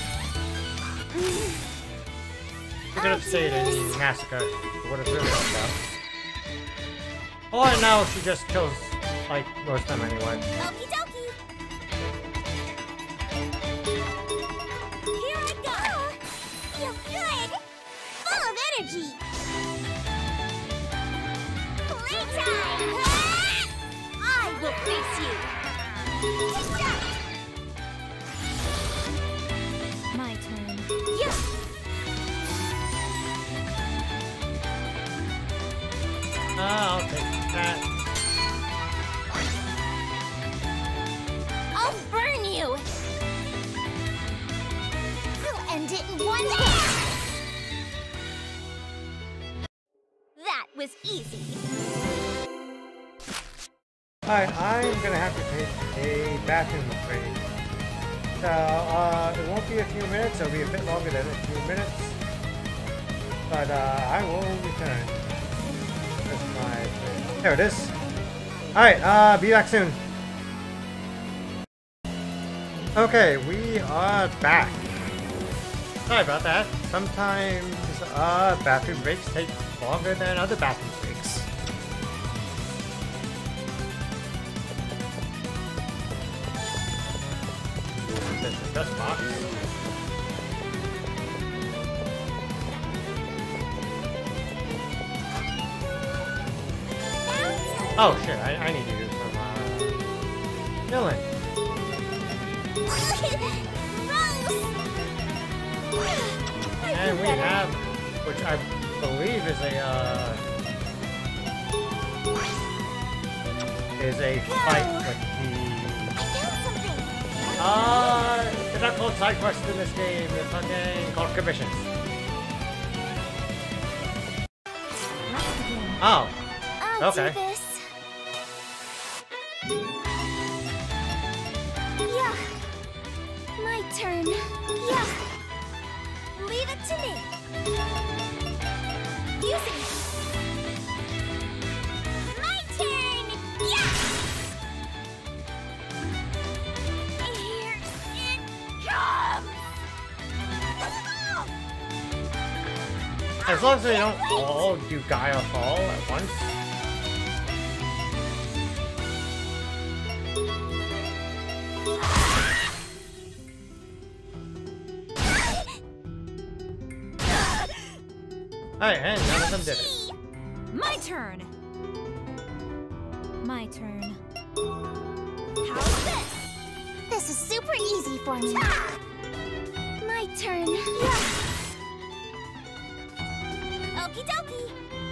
[SPEAKER 1] We could have stayed in the massacre. It would have really helped out. Oh, and now she just kills, like, most of them anyway.
[SPEAKER 2] Okie dokie. Here I go. Feel good. Full of energy. Playtime. I will face you. Take that.
[SPEAKER 3] My turn.
[SPEAKER 2] Yes.
[SPEAKER 1] I'll take that.
[SPEAKER 2] I'll burn you! I'll end it in one hit! That was easy.
[SPEAKER 1] Alright, I'm gonna have to take a bathroom break. So, uh, it won't be a few minutes, it'll be a bit longer than a few minutes. But, uh, I will return. That's my... There it is. Alright, uh, be back soon. Okay, we are back. Sorry about that. Sometimes, uh, bathroom breaks take longer than other bathroom breaks. This is the best box. Oh shit, I, I need to do some, uh, killing. And we have, which I believe is a, uh, is a fight with the, uh, they're not called side quests in this game, they're fucking called commissions. Oh,
[SPEAKER 2] I'll
[SPEAKER 1] okay.
[SPEAKER 2] do this. Yeah. My turn. Yeah. Leave it to me. Using it. My turn. Yeah. Here it comes.
[SPEAKER 1] As long as they don't all do Gaia Fall at once. Alright, and none of them did it.
[SPEAKER 3] My turn. My turn.
[SPEAKER 2] How's this? This is super easy for me. My turn. Yeah. Okie dokie.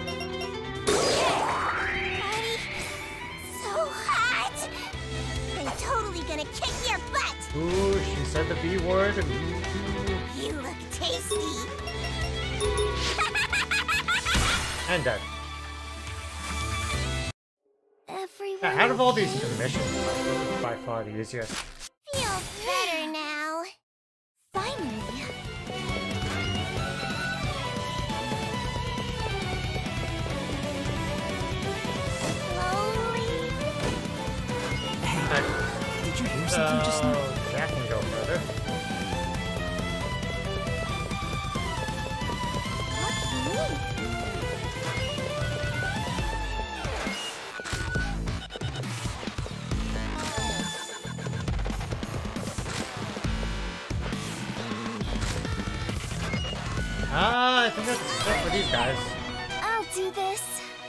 [SPEAKER 2] Ready? So hot. I'm totally gonna kick your butt.
[SPEAKER 1] Ooh, she said the B word. Ooh.
[SPEAKER 2] You look tasty.
[SPEAKER 1] And dead.
[SPEAKER 2] Everyone.
[SPEAKER 1] Out of all these commissions, this is by far the easiest.
[SPEAKER 2] Feels better now. Finally. Slowly.
[SPEAKER 4] Hey, did you hear something just now?
[SPEAKER 1] So, Jack can go further.
[SPEAKER 2] What's new?
[SPEAKER 1] Ah, I think that's it for these guys.
[SPEAKER 2] I'll do this.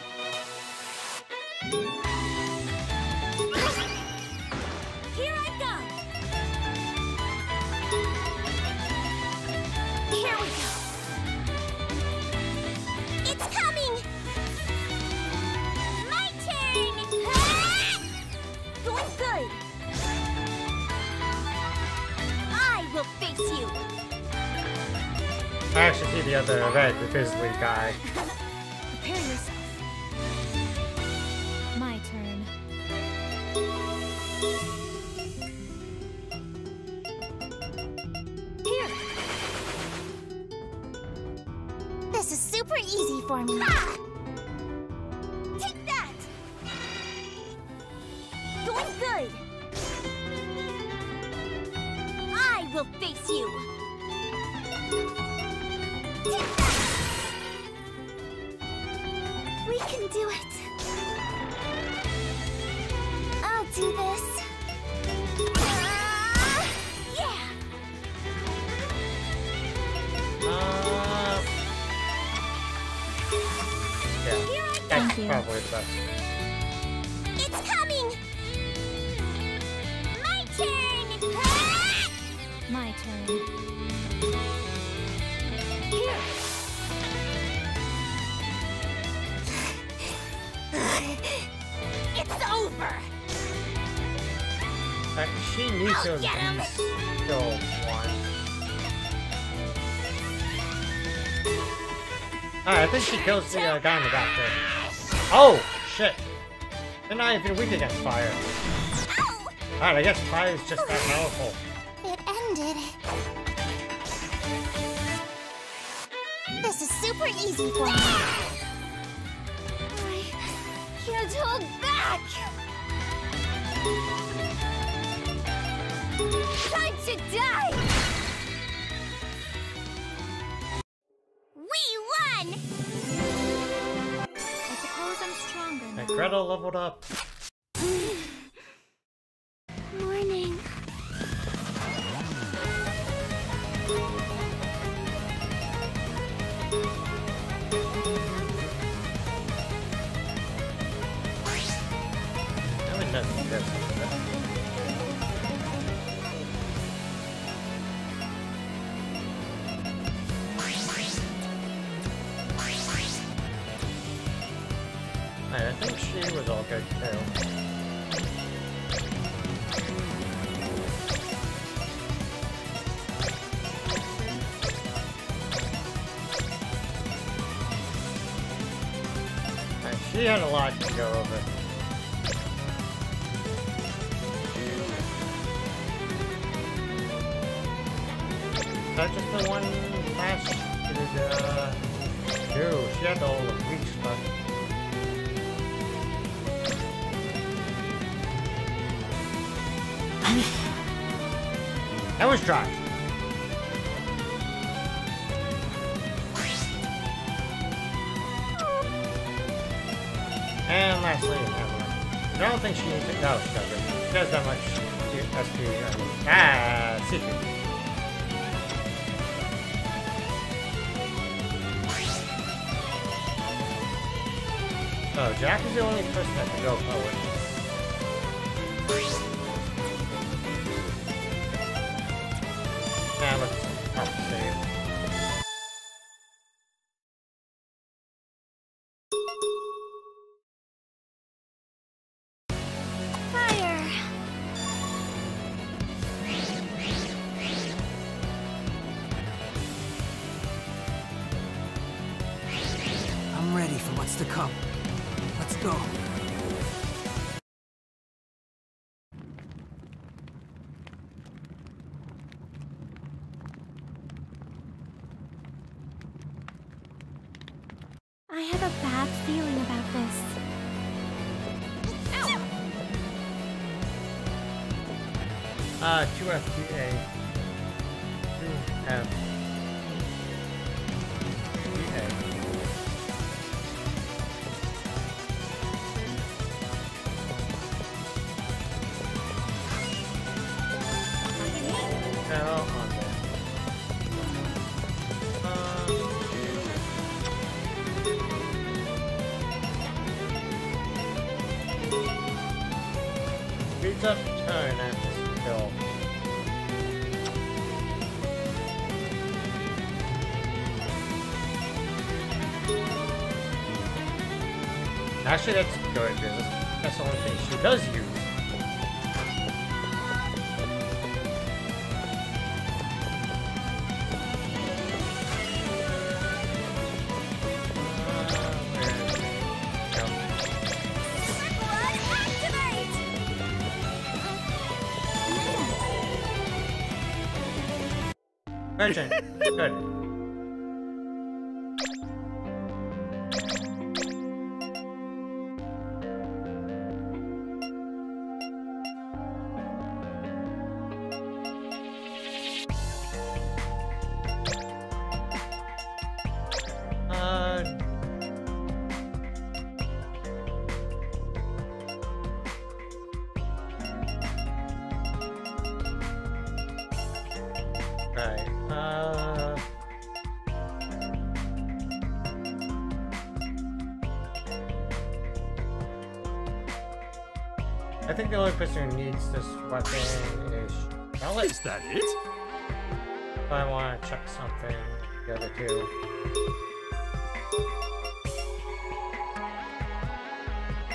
[SPEAKER 2] Here I go. Here we go. It's coming. My turn. Going good. I will face you.
[SPEAKER 1] I actually see the other red, the Fizzly guy.
[SPEAKER 3] Prepare yourself. My turn.
[SPEAKER 2] Here. This is super easy for me. Take that. Going good. I will face you. Take that. We can do it. I'll do this. Ah, yeah.
[SPEAKER 1] Uh, yeah,
[SPEAKER 2] Here I
[SPEAKER 1] that's
[SPEAKER 3] Thank you.
[SPEAKER 1] probably the best.
[SPEAKER 2] It's coming! My turn! Ah!
[SPEAKER 3] My turn.
[SPEAKER 2] Here! It's over.
[SPEAKER 1] Uh, she needs
[SPEAKER 2] I'll
[SPEAKER 1] to
[SPEAKER 2] get him.
[SPEAKER 1] kill one. Alright, I think she kills the uh, guy in the back there. Oh, shit. They're not even weak against fire. Alright, I guess fire is just that powerful.
[SPEAKER 2] It ended. This is super easy for me. I can't hold back. Time to die. We won.
[SPEAKER 3] I suppose I'm stronger now.
[SPEAKER 1] And Gretel leveled up.
[SPEAKER 2] Morning.
[SPEAKER 1] That was nothing good. I think she was all good too. And she had a lot to go over. Is that just the one pass? Did, uh... No, she had all the weak stuff. That was dry. And lastly, Evelyn. I don't think she needs it. No, she doesn't. She has that much S P. Ah, C P. Oh, Jack is the only person that can go forward. Now let's help save.
[SPEAKER 2] Fire.
[SPEAKER 4] I'm ready for what's to come. Let's go.
[SPEAKER 2] I have a bad feeling about this.
[SPEAKER 1] Uh, two F T A. two F T A. Hell on there. Uh, Speeds up turn and kill. Actually, that's good, because that's the only thing she does use. Urgent. Good. Uh... Right. Uh... I think the only person who needs this weapon is Charlotte.
[SPEAKER 5] Is that it?
[SPEAKER 1] If I want to check something, the other two.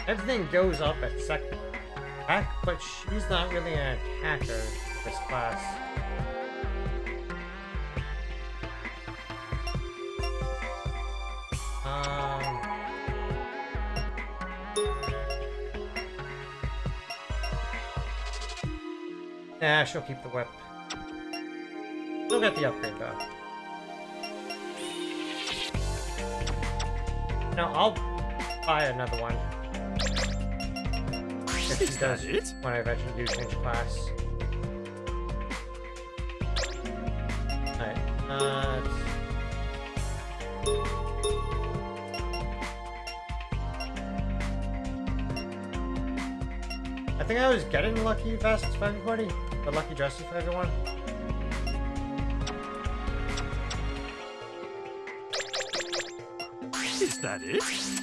[SPEAKER 1] Everything goes up at second attack, but she's not really an attacker this class. Um, nah, she'll keep the whip. She'll get the upgrade though. No, I'll buy another one. If she does it? When I eventually do change class. Alright, uh... I think I was getting lucky vests for everybody, but lucky dresses for everyone.
[SPEAKER 5] Is that it?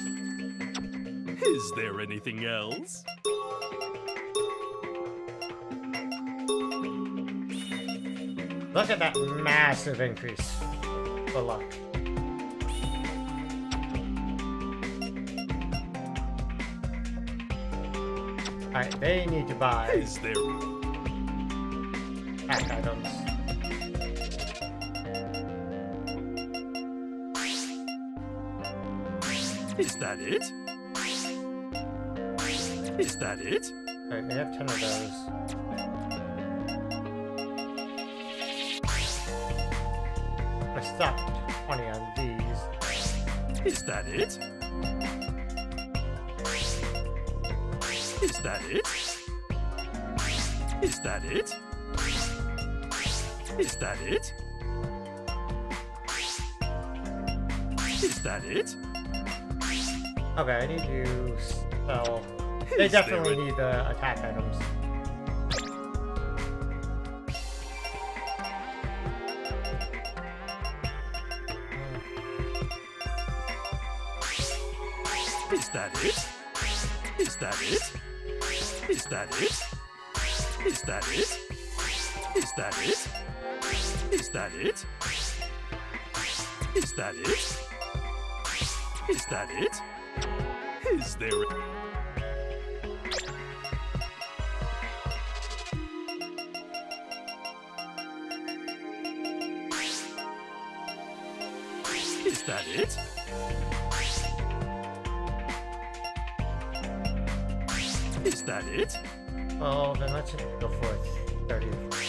[SPEAKER 5] Is there anything else?
[SPEAKER 1] Look at that massive increase for luck. Alright, they need to buy
[SPEAKER 5] Is there
[SPEAKER 1] pack items.
[SPEAKER 5] Is that it? Is that it?
[SPEAKER 1] Alright, they have ten of those. I stopped twenty on these.
[SPEAKER 5] Is that it? Is that it? Is that it? Is that it? Is that it?
[SPEAKER 1] Okay, I need to sell. They
[SPEAKER 5] Is
[SPEAKER 1] definitely
[SPEAKER 5] there
[SPEAKER 1] need the attack items.
[SPEAKER 5] Is that it? Is that it? Is that it? Is that it? Is that it? Is that it? Is that it? Is that it? Is there a... Is that it? Is that it?
[SPEAKER 1] Oh, then let's just go for thirty.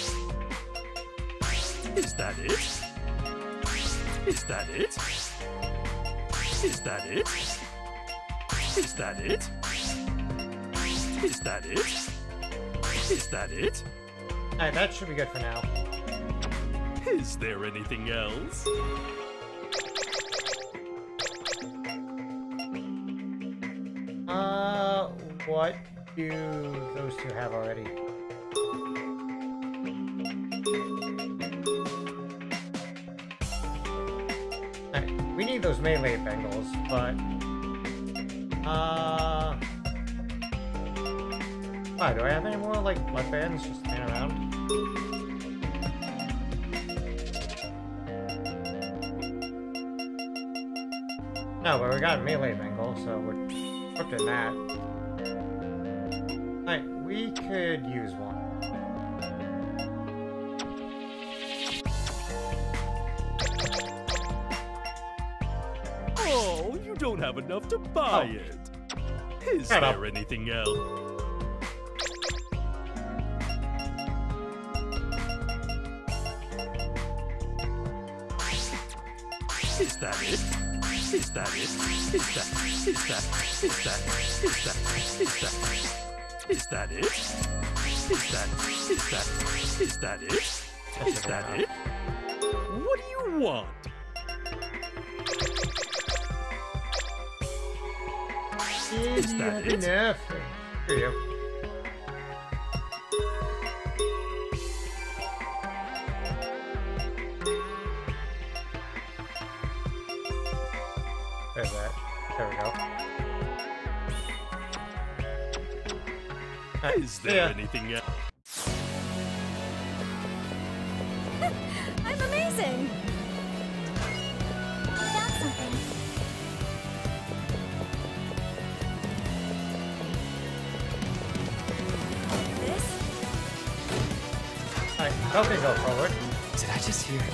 [SPEAKER 5] Is that it? Is that it? Is that it? Is that it? Is that it? Is that it?
[SPEAKER 1] Alright, that should be good for now.
[SPEAKER 5] Is there anything else?
[SPEAKER 1] Uh, what do those two have already? Alright, we need those melee bangles, but... Uh... Why, do I have any more, like, blood bands just laying around? No, but we got a melee bangle, so we're equipped in that. Alright, we could use one.
[SPEAKER 5] Oh, you don't have enough to buy
[SPEAKER 1] Oh.
[SPEAKER 5] it. Is
[SPEAKER 1] Shut
[SPEAKER 5] there
[SPEAKER 1] up.
[SPEAKER 5] anything else? Is that it? Is that it? Is that? Is that? Is that? Is that? Is that? Is that it? Is that? Is that? Is that it? Is that it? What do you want?
[SPEAKER 1] Is
[SPEAKER 5] that it?
[SPEAKER 1] enough? Here you go. There's that. There we go. Alright,
[SPEAKER 5] Is there
[SPEAKER 1] yeah.
[SPEAKER 5] anything else?
[SPEAKER 3] I'm amazing!
[SPEAKER 2] Found something.
[SPEAKER 1] Go can go forward.
[SPEAKER 4] Did I just hear?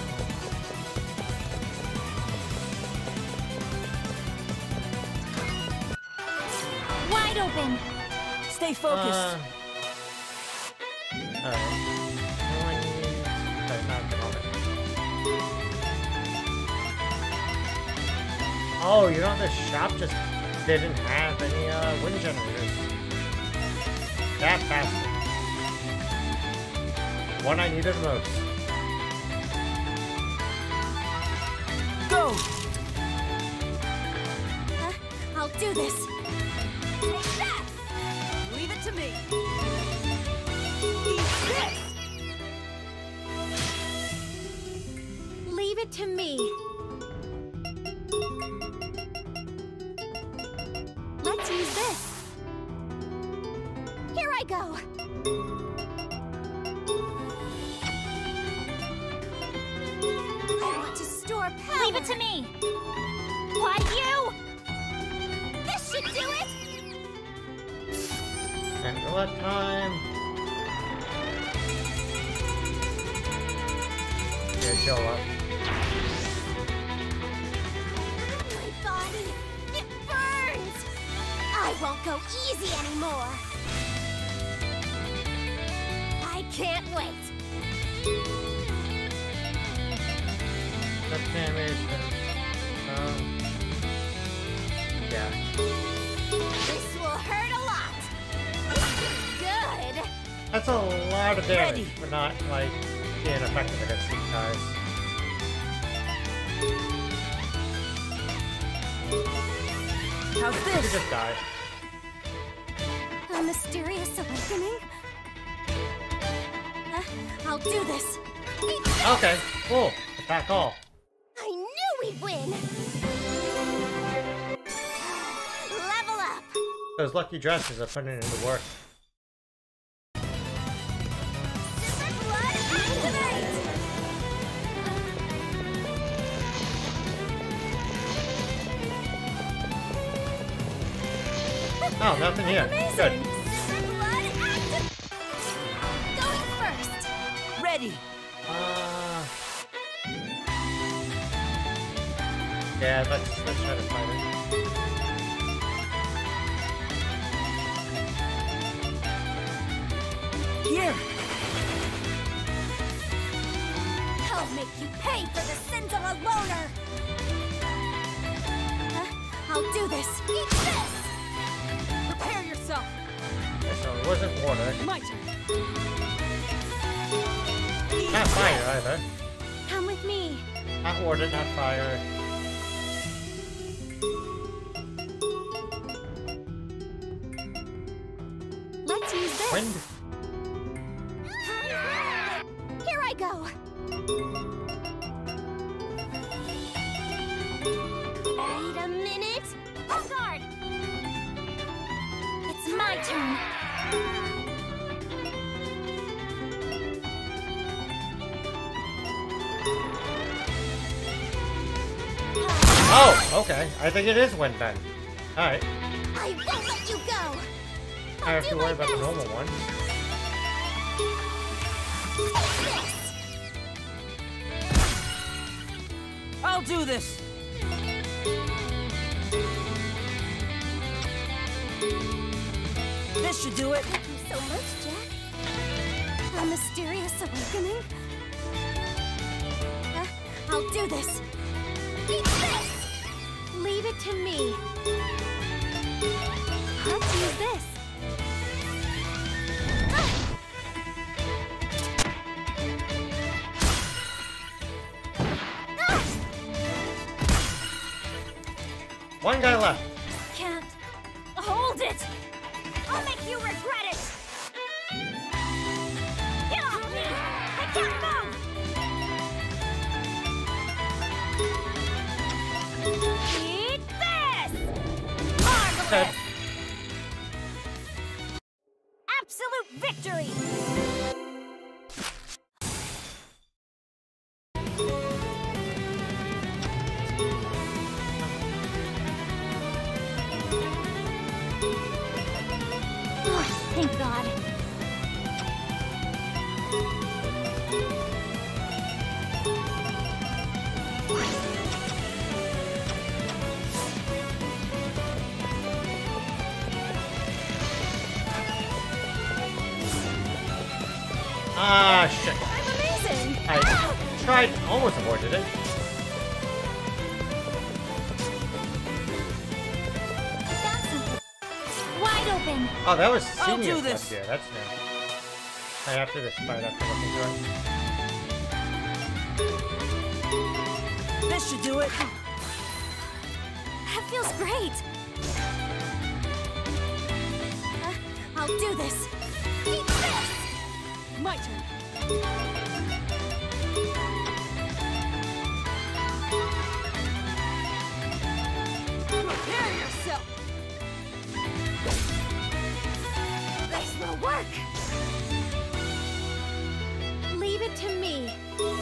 [SPEAKER 3] Wide open.
[SPEAKER 6] Stay focused.
[SPEAKER 1] Uh, Alright. Only need... Okay, not at the moment. Oh, you know, the shop just didn't have any uh, wind generators. That bastard. One I needed most.
[SPEAKER 6] Go!
[SPEAKER 2] Huh? I'll do this. Take that!
[SPEAKER 6] Leave it to me.
[SPEAKER 2] Eat this! Leave it to me. Let's use this. Here I go. I want to store power.
[SPEAKER 3] Leave it to me. Why you?
[SPEAKER 2] This should do it.
[SPEAKER 1] And what time? Here, show up.
[SPEAKER 2] My body, it burns. I won't go easy anymore. I can't wait.
[SPEAKER 1] That damage. Um. Yeah.
[SPEAKER 2] This will hurt a lot. Good.
[SPEAKER 1] That's a lot of damage
[SPEAKER 6] Ready.
[SPEAKER 1] for not, like, being effective against these guys.
[SPEAKER 6] How's
[SPEAKER 1] You
[SPEAKER 6] this?
[SPEAKER 1] just die.
[SPEAKER 2] A mysterious awakening? Uh, I'll do this. Eat this.
[SPEAKER 1] Okay, cool. Attack all.
[SPEAKER 2] I knew we'd win. Level up.
[SPEAKER 1] Those lucky dresses are putting it into work.
[SPEAKER 2] Super blood activate.
[SPEAKER 1] Oh, nothing here.
[SPEAKER 2] Amazing.
[SPEAKER 1] Good.
[SPEAKER 2] Super blood active. Going first.
[SPEAKER 6] Ready.
[SPEAKER 1] Uh, yeah, let's let's try to fight it.
[SPEAKER 6] Here.
[SPEAKER 2] I'll make you pay for the sins of a loner. Uh, I'll do this. Eat this.
[SPEAKER 6] Prepare yourself.
[SPEAKER 1] Okay, so it wasn't water.
[SPEAKER 6] My turn.
[SPEAKER 1] Not fire either.
[SPEAKER 2] Come with me.
[SPEAKER 1] Not water, not fire.
[SPEAKER 2] Let's use this.
[SPEAKER 1] Wind.
[SPEAKER 2] Here I go. Wait a minute. Hold guard.
[SPEAKER 3] It's my turn.
[SPEAKER 1] Oh, okay. I think it is wind then. Alright.
[SPEAKER 2] I won't let you go.
[SPEAKER 1] I have
[SPEAKER 2] do
[SPEAKER 1] to
[SPEAKER 2] my
[SPEAKER 1] worry about the
[SPEAKER 2] best.
[SPEAKER 1] normal one.
[SPEAKER 2] Take this.
[SPEAKER 6] I'll do this. This should do it.
[SPEAKER 2] Thank you so much, Jack. A mysterious awakening? Uh, I'll do this. Eat this! Leave it to me. Let's use this. Ah! Ah!
[SPEAKER 1] One guy left.
[SPEAKER 3] Can't hold it. I'll make you regret it. Get off me! I can't move. Eat this! Marvelous!
[SPEAKER 1] Dead.
[SPEAKER 3] Absolute victory! Oh, thank God.
[SPEAKER 1] Ah, shit.
[SPEAKER 3] I'm amazing!
[SPEAKER 1] I tried, almost avoided it.
[SPEAKER 2] I found something. Wide open.
[SPEAKER 1] Oh, that was
[SPEAKER 6] I'll
[SPEAKER 1] senior
[SPEAKER 6] do
[SPEAKER 1] stuff
[SPEAKER 6] this.
[SPEAKER 1] here. That's new. Right after this fight, after looking through it.
[SPEAKER 6] This should do it.
[SPEAKER 3] That feels great! Uh, I'll do this! Eat this! My turn. Prepare yourself! This will work! Leave it to me.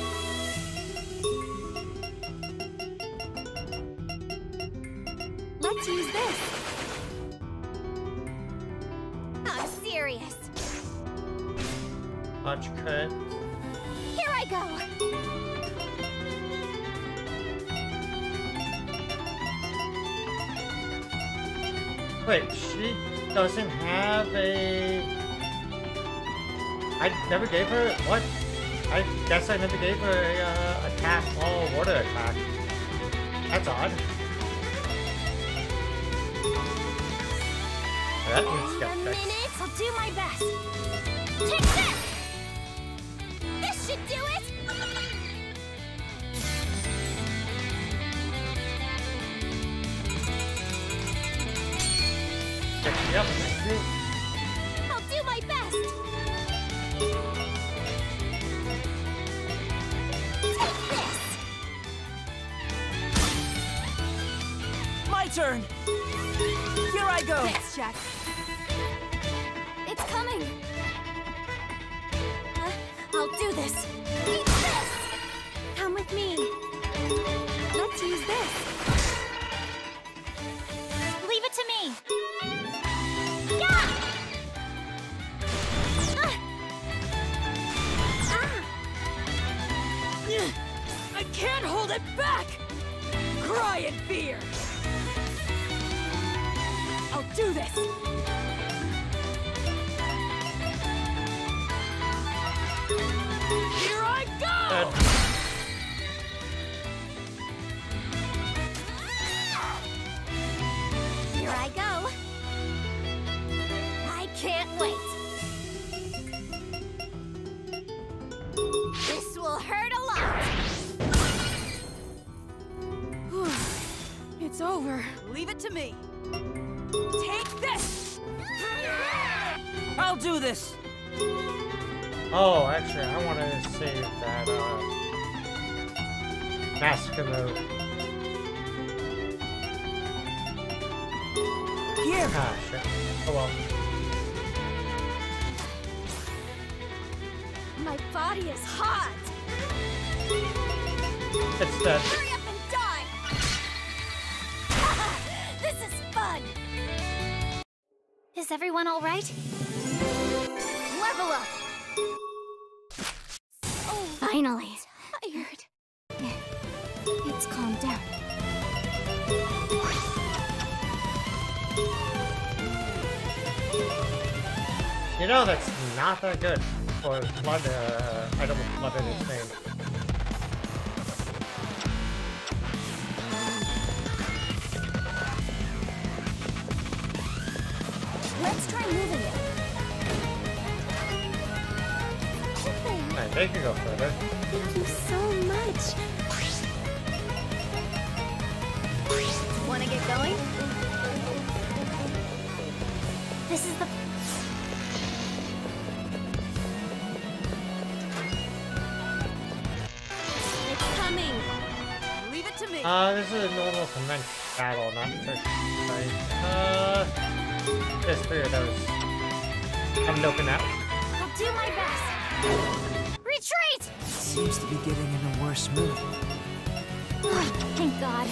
[SPEAKER 3] Let's use this. I'm serious.
[SPEAKER 1] Punch cut.
[SPEAKER 3] Here I go.
[SPEAKER 1] Wait, she doesn't have a... I never gave her... What? I guess I never gave her a uh, attack, all water attack. That's odd. That needs to
[SPEAKER 3] Wait
[SPEAKER 1] get
[SPEAKER 3] a
[SPEAKER 1] fixed.
[SPEAKER 3] minute. I'll do my best. Take this. This should do it.
[SPEAKER 1] Fix me up, fix me.
[SPEAKER 3] I'll do my best. Take this.
[SPEAKER 6] My turn. Here I go.
[SPEAKER 3] Thanks, Jack. It's coming. Uh, I'll do this. Eat this. Come with me. Let's use this. Leave it to me. Yeah! Ah! Ah!
[SPEAKER 6] I can't hold it back. Cry in fear. I'll do this. Here I go.
[SPEAKER 1] Uh,
[SPEAKER 3] Here I go. I can't wait. This will hurt a lot.
[SPEAKER 6] It's over. Leave it to me. Take this. I'll do this.
[SPEAKER 1] oh, actually, I want to save that, uh... massacre move.
[SPEAKER 6] Here.
[SPEAKER 1] Ah, shit. Oh well.
[SPEAKER 3] My body is hot.
[SPEAKER 1] It's dead.
[SPEAKER 3] Hurry up and die. This is fun. Is everyone all right? Level up. Oh, finally. Tired. It's calmed down.
[SPEAKER 1] You know, that's not that good for blood, uh, item with blood in its name.
[SPEAKER 3] Let's try moving it.
[SPEAKER 1] Alright, they can go further.
[SPEAKER 3] Thank you so much. Wanna get going? This is the... It's coming.
[SPEAKER 6] Leave it to me.
[SPEAKER 1] Uh, this is a normal commenced battle, not fish fight. Uh, there's three of those. I'm looking at.
[SPEAKER 3] I'll do my best. Retreat!
[SPEAKER 4] Seems to be getting in a worse mood.
[SPEAKER 3] Oh, thank God.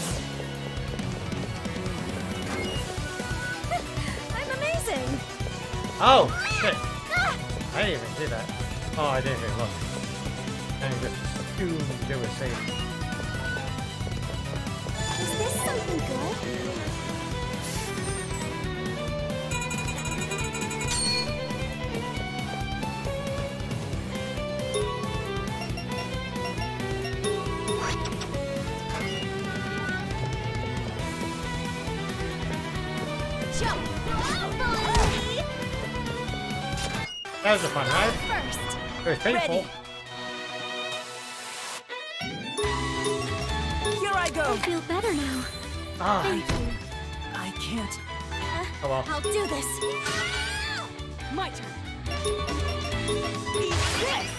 [SPEAKER 3] I'm amazing.
[SPEAKER 1] Oh, shit.
[SPEAKER 3] Ah!
[SPEAKER 1] I didn't even see that. Oh, I didn't even look. And just assumed they were safe.
[SPEAKER 3] Is this something good?
[SPEAKER 2] jump.
[SPEAKER 1] That was a fun ride.
[SPEAKER 2] First.
[SPEAKER 1] It was painful.
[SPEAKER 6] Ready. Here I go.
[SPEAKER 3] I feel better now.
[SPEAKER 1] Ah,
[SPEAKER 3] Thank you.
[SPEAKER 6] I can't.
[SPEAKER 1] oh well.
[SPEAKER 3] I'll do this.
[SPEAKER 6] My turn. Eat this.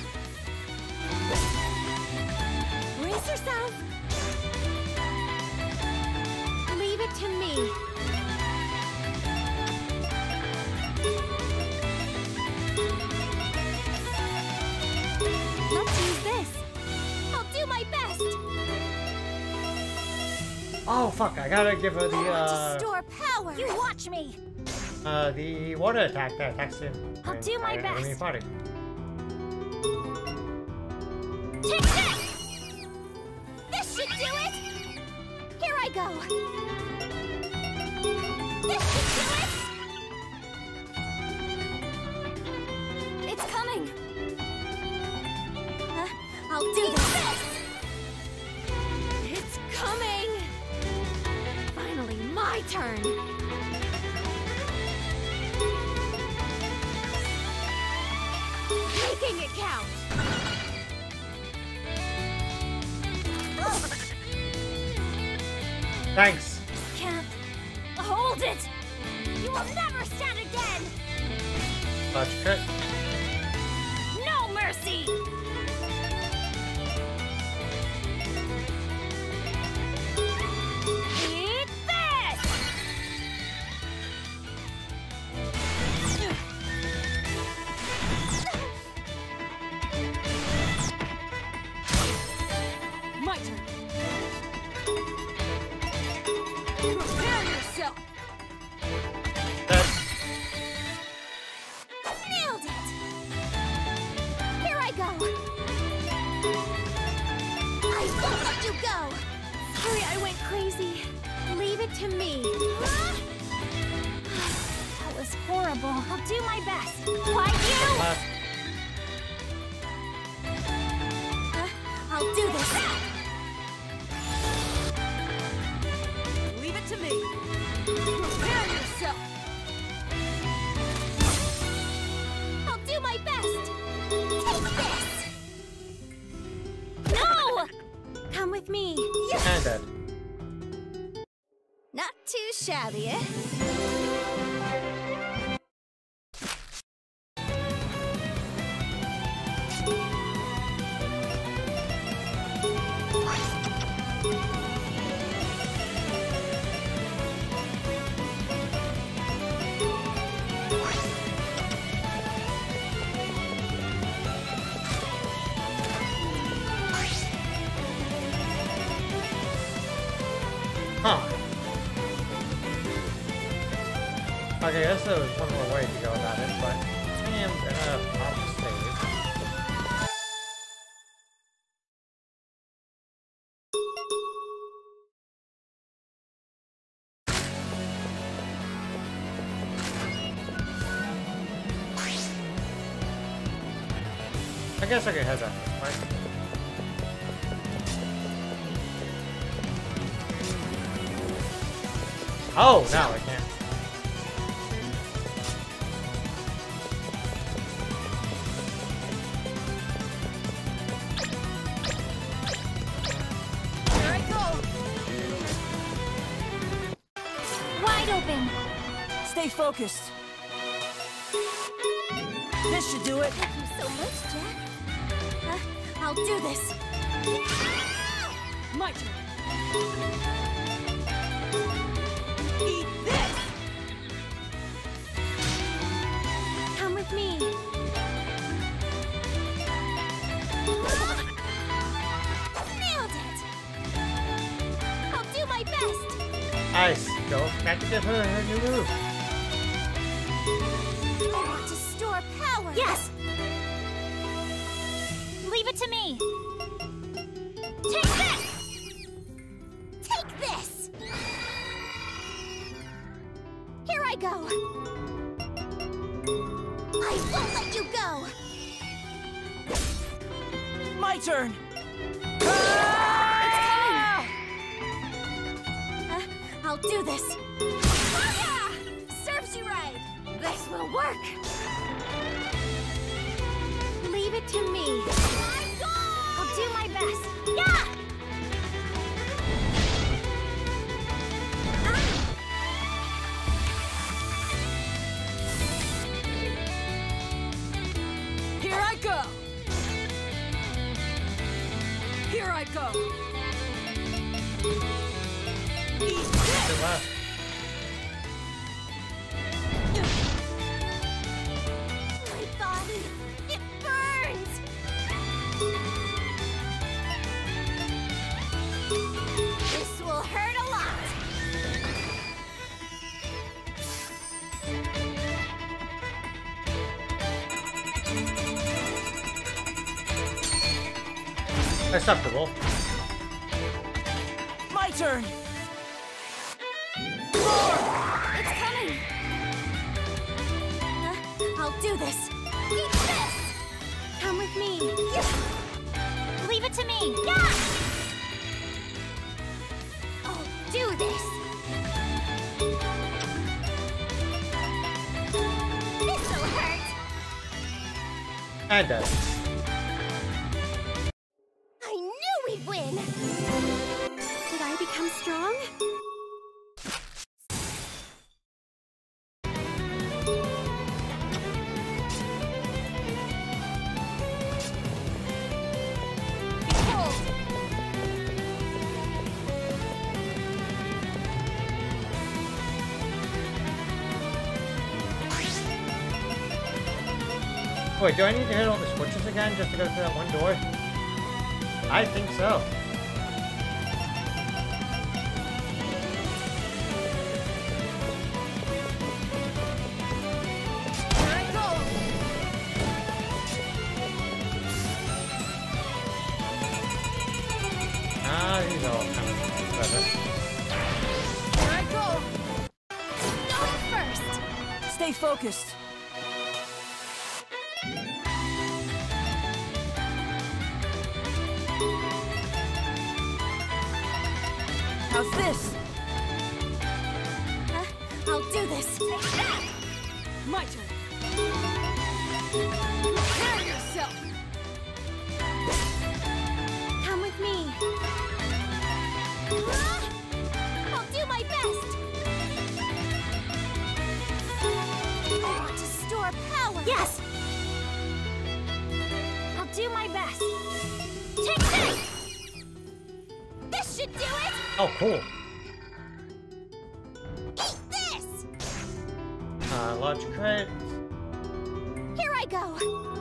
[SPEAKER 3] Brace yourself. Leave it to me. Let's use this.
[SPEAKER 2] I'll do my best.
[SPEAKER 1] Oh fuck! I gotta give her the
[SPEAKER 2] To
[SPEAKER 1] uh,
[SPEAKER 2] store power. You watch me.
[SPEAKER 1] uh, the water attack that attacks him.
[SPEAKER 2] I'll do my best.
[SPEAKER 1] Enemy party.
[SPEAKER 2] Take this. This should do it. Here I go. This should do it. It's coming.
[SPEAKER 3] Uh, I'll do this. It's coming. Finally, my turn. Making it count.
[SPEAKER 1] Thanks.
[SPEAKER 2] Can't hold it. You will never stand again.
[SPEAKER 1] Touch crit.
[SPEAKER 2] No mercy. Eat this.
[SPEAKER 6] My turn. Prepare yourself.
[SPEAKER 1] That's
[SPEAKER 2] Nailed it. Here I go. I won't let you go.
[SPEAKER 3] Sorry, I went crazy. Leave it to me.
[SPEAKER 2] That was horrible. I'll do my best. Why you?
[SPEAKER 1] uh,
[SPEAKER 3] Uh, I'll do this.
[SPEAKER 6] Leave it to me. Prepare yourself.
[SPEAKER 2] I'll do my best. Take this. No!
[SPEAKER 3] Come with me.
[SPEAKER 1] and dead.
[SPEAKER 2] Not too shabby, eh?
[SPEAKER 1] Huh. Okay, I guess there was one more way to go about it, but I am gonna pop the save. I guess I can head that way. Oh, now I can't.
[SPEAKER 6] Here I go.
[SPEAKER 2] Wide open.
[SPEAKER 6] Stay focused. This should do it.
[SPEAKER 2] Thank you so much, Jack.
[SPEAKER 3] Uh, I'll do this.
[SPEAKER 6] My turn. Eat this.
[SPEAKER 3] Come with me.
[SPEAKER 2] Nailed it. I'll do my best.
[SPEAKER 1] Nice. Go back to give her her new move.
[SPEAKER 2] I want to store power.
[SPEAKER 3] Yes.
[SPEAKER 2] Leave it to me. Take this. Take this. Here I go. I won't let you go.
[SPEAKER 6] My turn.
[SPEAKER 3] Uh, I'll do this.
[SPEAKER 2] Fire!
[SPEAKER 3] This will work! Leave it to me. I'll do my best. Yeah!
[SPEAKER 6] Here I go! Here I go! Eat this!
[SPEAKER 1] Left.
[SPEAKER 2] My body, it burns! This will hurt a lot!
[SPEAKER 1] Acceptable.
[SPEAKER 6] My turn!
[SPEAKER 3] It's coming! Uh, I'll do this.
[SPEAKER 2] Eat this!
[SPEAKER 3] Come with me.
[SPEAKER 2] Leave it to me! Yeah! I'll do this! This'll hurt!
[SPEAKER 1] And dead.
[SPEAKER 2] I knew we'd win!
[SPEAKER 3] Did I become strong?
[SPEAKER 2] Behold!
[SPEAKER 1] Wait, do I need to hit all the switches again just to go through that one door? I think so.
[SPEAKER 6] Here I go!
[SPEAKER 1] Ah, these are all kind of clever.
[SPEAKER 6] Here I go!
[SPEAKER 2] Not first!
[SPEAKER 6] Stay focused. How's this?
[SPEAKER 3] Uh, I'll do this.
[SPEAKER 6] My turn. Prepare yourself.
[SPEAKER 3] Come with me.
[SPEAKER 2] Ah! I'll do my best! I want to store power!
[SPEAKER 3] Yes! I'll do my best.
[SPEAKER 2] Take this! This should do it!
[SPEAKER 1] Oh, cool.
[SPEAKER 2] Eat this!
[SPEAKER 1] Uh, large crit.
[SPEAKER 2] Here I go!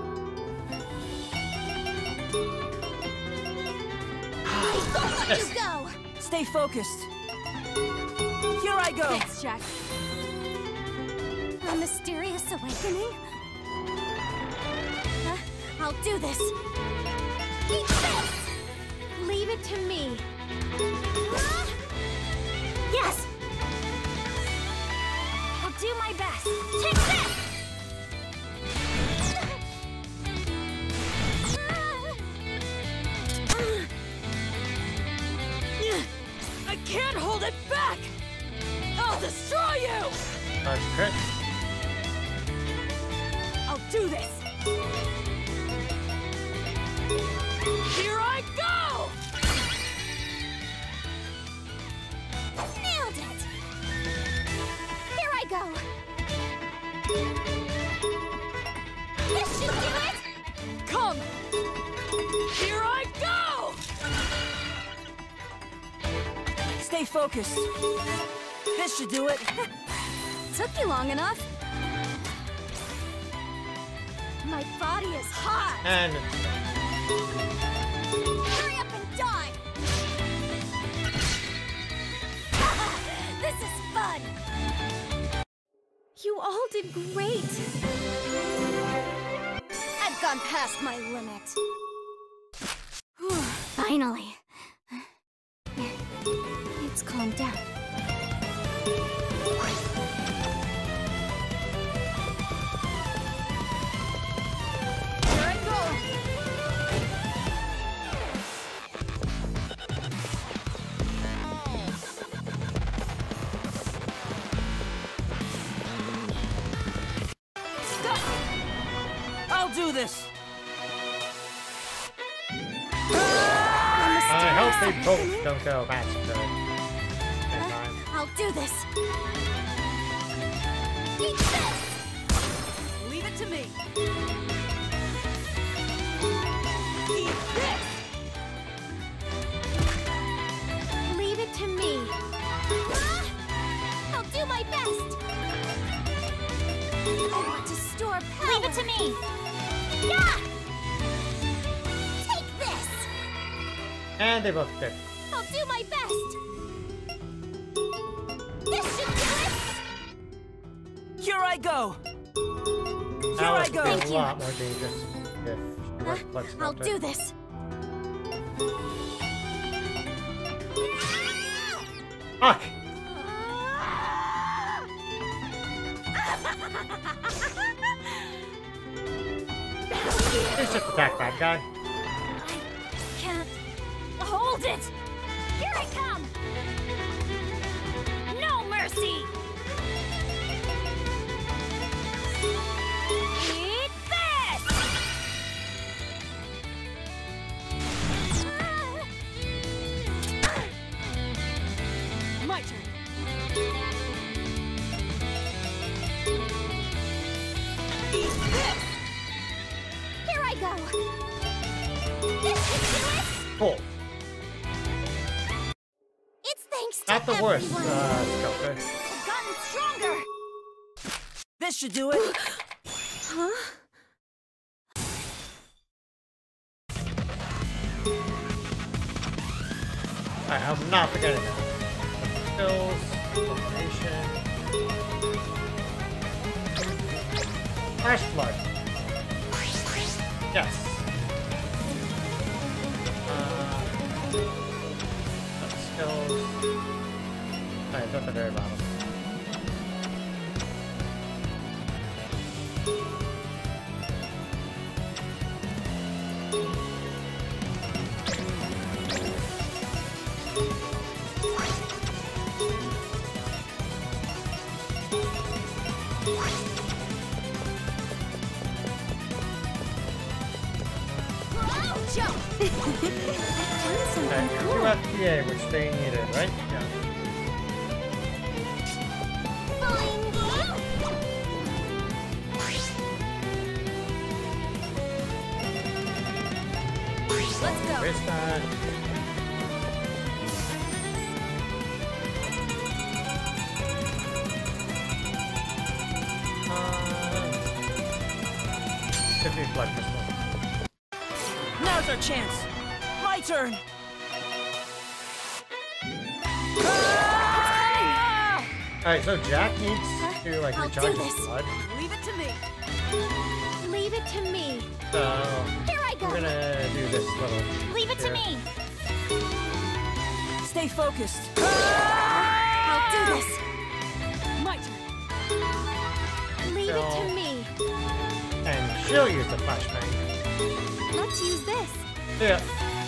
[SPEAKER 2] Don't let
[SPEAKER 1] Yes.
[SPEAKER 2] you go!
[SPEAKER 6] Stay focused. Here I go.
[SPEAKER 3] Thanks, Jack.
[SPEAKER 2] A mysterious awakening?
[SPEAKER 3] Uh, I'll do this.
[SPEAKER 2] Eat this!
[SPEAKER 3] Leave it to me.
[SPEAKER 2] Ah!
[SPEAKER 3] Yes! I'll do my best.
[SPEAKER 2] Take this!
[SPEAKER 6] I can't hold it back! I'll destroy you!
[SPEAKER 1] Large crit.
[SPEAKER 6] I'll do this! Here I go!
[SPEAKER 2] Nailed it! Here I go! This should do it!
[SPEAKER 6] Come! Here I go! Stay focused. This should do it.
[SPEAKER 3] Took you long enough. My body is hot.
[SPEAKER 1] And
[SPEAKER 2] Hurry up and die! This is fun!
[SPEAKER 3] You all did great.
[SPEAKER 2] I've gone past my limit.
[SPEAKER 3] Finally. It's calmed down.
[SPEAKER 6] Here I go! this!
[SPEAKER 1] I hope they both don't go massacre at the time.
[SPEAKER 3] I'll do this.
[SPEAKER 2] Eat this!
[SPEAKER 6] Leave it to me. Eat this!
[SPEAKER 3] Leave it to me.
[SPEAKER 2] Ah! I'll do my best!
[SPEAKER 3] I want to store power.
[SPEAKER 2] Leave it to me! Yeah! Take this!
[SPEAKER 1] And they both did.
[SPEAKER 2] I'll do my best! This should do it!
[SPEAKER 6] Here I go! Here
[SPEAKER 1] That
[SPEAKER 6] I
[SPEAKER 1] was
[SPEAKER 6] go!
[SPEAKER 1] a
[SPEAKER 3] Thank you.
[SPEAKER 1] lot more dangerous if she
[SPEAKER 3] Uh,
[SPEAKER 1] wasn't flexible.
[SPEAKER 3] I'll do this.
[SPEAKER 1] Fuck! Please just attack that guy.
[SPEAKER 3] I can't.
[SPEAKER 2] Hold it! Here I come! No mercy! Eat this!
[SPEAKER 6] My turn. Eat this!
[SPEAKER 2] Here I go! This should do it!
[SPEAKER 1] Cool.
[SPEAKER 2] It's thanks to
[SPEAKER 1] Not the worst,
[SPEAKER 2] everyone.
[SPEAKER 1] uh, Skelter.
[SPEAKER 2] I've gotten stronger!
[SPEAKER 6] This should do it.
[SPEAKER 3] Huh?
[SPEAKER 1] Alright, I'm not forgetting that. Skills, formation. Flash flood. Yes. Uh, skills. Alright, go at the very bottom.
[SPEAKER 2] Oh, jump!
[SPEAKER 3] I've done something
[SPEAKER 1] Okay,
[SPEAKER 3] cool.
[SPEAKER 1] two F P A, which they needed, right? Yeah.
[SPEAKER 2] Boing!
[SPEAKER 6] Let's go.
[SPEAKER 1] Where's that? Uh, Tiffany Blood Crystal.
[SPEAKER 6] Now's our chance. My turn.
[SPEAKER 1] Alright, so Jack needs to like
[SPEAKER 3] I'll
[SPEAKER 1] recharge
[SPEAKER 3] do
[SPEAKER 1] his
[SPEAKER 3] this.
[SPEAKER 1] blood.
[SPEAKER 6] Leave it to me.
[SPEAKER 3] Leave it to me.
[SPEAKER 1] So
[SPEAKER 2] Here I go!
[SPEAKER 1] we're gonna do this little.
[SPEAKER 2] Leave it to
[SPEAKER 1] here.
[SPEAKER 2] me!
[SPEAKER 6] Stay focused.
[SPEAKER 3] I'll do this.
[SPEAKER 6] My turn.
[SPEAKER 3] Leave it
[SPEAKER 1] So-
[SPEAKER 3] to me.
[SPEAKER 1] And she'll use the flashbang.
[SPEAKER 3] Let's use this.
[SPEAKER 1] Yeah.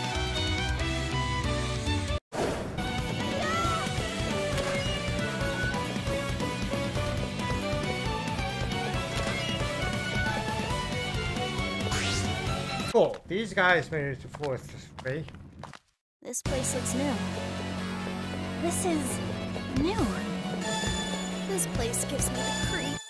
[SPEAKER 1] Cool. These guys made it to fourth three.
[SPEAKER 3] This place looks new. This is new. This place gives me the creep.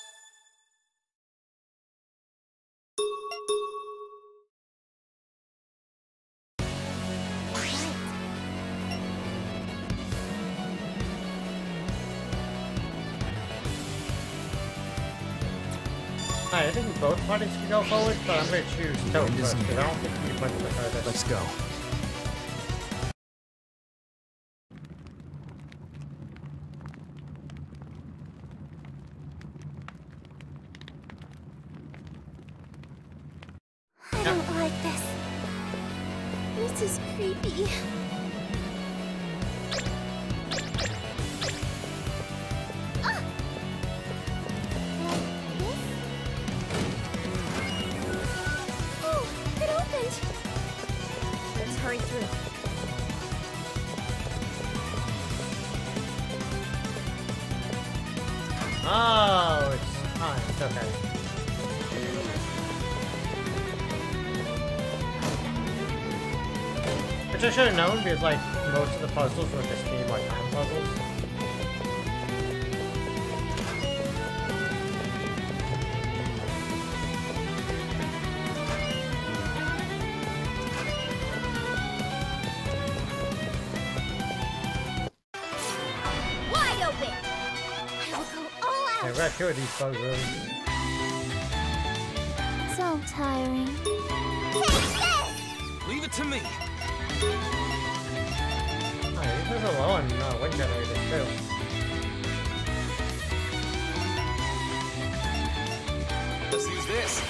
[SPEAKER 1] Alright, I think both parties can go forward, but I'm gonna choose Toad
[SPEAKER 4] Wind is
[SPEAKER 1] first, because I
[SPEAKER 4] near.
[SPEAKER 1] don't think he went the furthest.
[SPEAKER 4] Let's go.
[SPEAKER 3] I don't like this. This is creepy.
[SPEAKER 2] Ah! Like this?
[SPEAKER 3] Oh, it opened. Let's hurry through.
[SPEAKER 1] Oh, it's time. It's okay. Which I should have known because like most of the puzzles were this game like time puzzles.
[SPEAKER 2] Wide open! I will go all out!
[SPEAKER 1] I read two of these puzzles.
[SPEAKER 3] So tiring.
[SPEAKER 2] Take this!
[SPEAKER 4] Leave it to me.
[SPEAKER 1] Oh, these are low on uh, wind generators too.
[SPEAKER 4] Let's use this.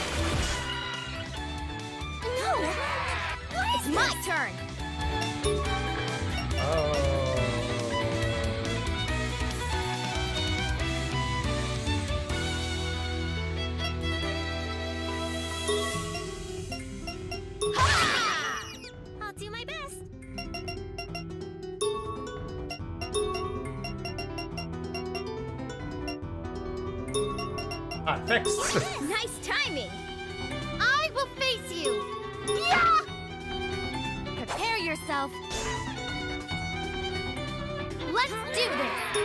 [SPEAKER 2] No! What is my turn?
[SPEAKER 1] Oh.
[SPEAKER 2] Ha! I'll do my best.
[SPEAKER 1] Hot fix.
[SPEAKER 2] Nice timing. I will face you. Yeah! Prepare yourself. Let's do this.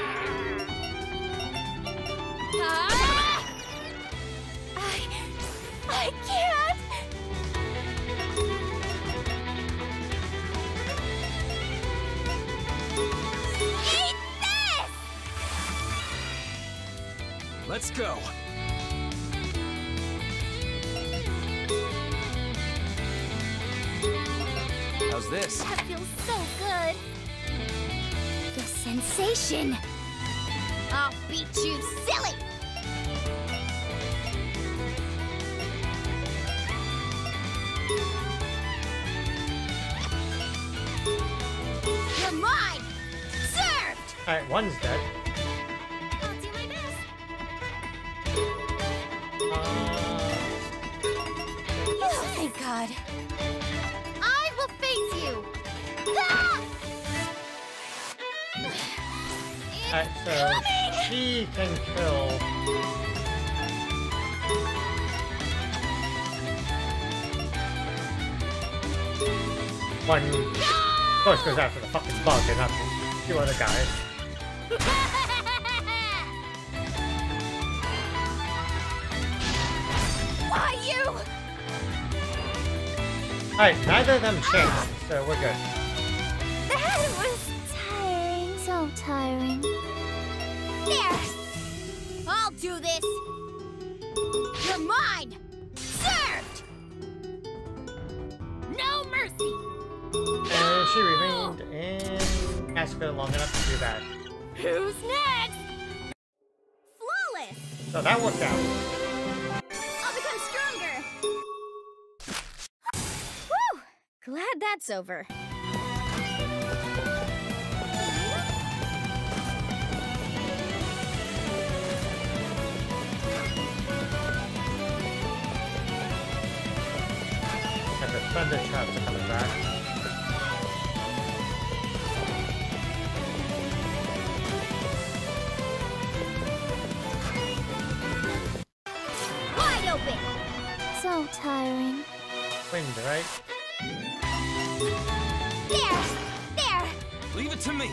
[SPEAKER 2] Ah! I, I can't. Eat this!
[SPEAKER 4] Let's go. How's this?
[SPEAKER 2] That feels so good. The sensation. I'll beat you silly. You're mine. Served.
[SPEAKER 1] Alright, one's dead.
[SPEAKER 2] I'll do my best.
[SPEAKER 1] Uh,
[SPEAKER 2] Oh, thank God. I will face you. Ah!
[SPEAKER 1] Alright,
[SPEAKER 2] It's
[SPEAKER 1] so
[SPEAKER 2] coming!
[SPEAKER 1] she can kill. One, of course, goes after the fucking bug and not the two other guys.
[SPEAKER 2] Why you?
[SPEAKER 1] Alright, neither of them changed, so we're good.
[SPEAKER 2] That was
[SPEAKER 3] Tiring. So tiring.
[SPEAKER 2] there. I'll do this. You're mine. Served. No mercy.
[SPEAKER 1] And she remained in Casca long enough to do that.
[SPEAKER 2] Who's next? Flawless.
[SPEAKER 1] So that worked out.
[SPEAKER 2] I'll become stronger. Whew. Glad that's over.
[SPEAKER 1] And the thunder traps are coming back.
[SPEAKER 2] Wide open.
[SPEAKER 3] So tiring.
[SPEAKER 1] Wind, right?
[SPEAKER 2] There. There.
[SPEAKER 4] Leave it to me.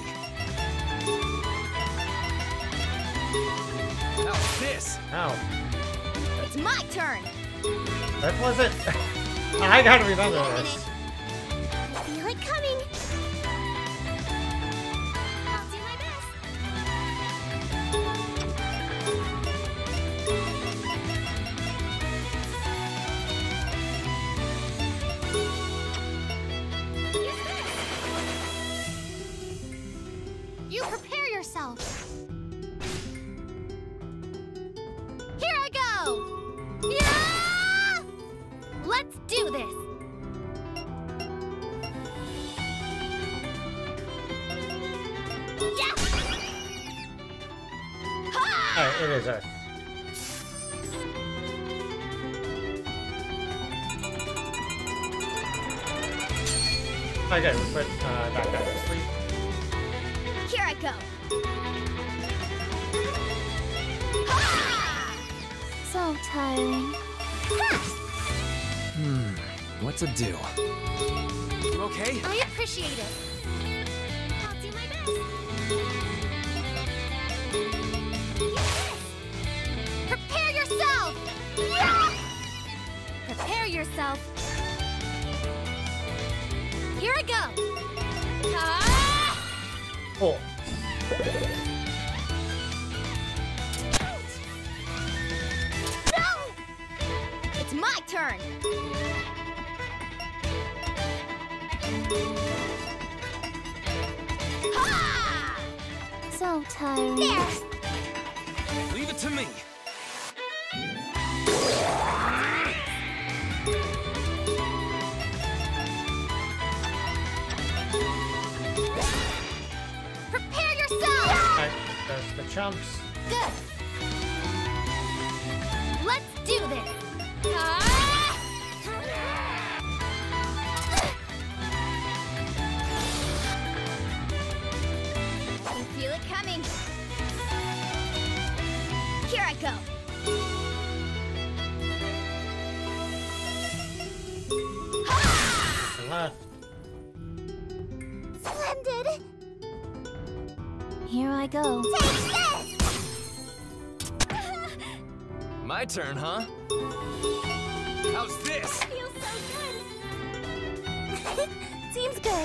[SPEAKER 4] How's this?
[SPEAKER 1] Ow.
[SPEAKER 2] It's my turn.
[SPEAKER 1] That wasn't. I gotta remember this.
[SPEAKER 2] I feel it coming. I'll do my best. Use this. You prepare yourself. Here I go. Yeah! Let's do this. Yeah! Ha!
[SPEAKER 1] Alright, it is Earth. Okay, we put uh, that guy to sleep.
[SPEAKER 2] Here I go. Ha!
[SPEAKER 3] So tiring.
[SPEAKER 2] Ha!
[SPEAKER 4] Hmm. What's a do? You okay?
[SPEAKER 2] I appreciate it. I'll do my best. Yes! Prepare yourself! Yeah! Prepare yourself. Here I go. Ah!
[SPEAKER 1] Oh.
[SPEAKER 2] No! It's my turn. Ha!
[SPEAKER 3] So tiring.
[SPEAKER 2] There.
[SPEAKER 4] Leave it to me.
[SPEAKER 2] Prepare yourself.
[SPEAKER 1] Alright, that's the chumps.
[SPEAKER 2] Good. Let's do this. Ah! I can feel it coming. Here I go. Ha!
[SPEAKER 1] Left.
[SPEAKER 2] Splendid.
[SPEAKER 3] Here I go.
[SPEAKER 2] Take this.
[SPEAKER 4] My turn, huh? How's this?
[SPEAKER 2] Feels so good. Seems good.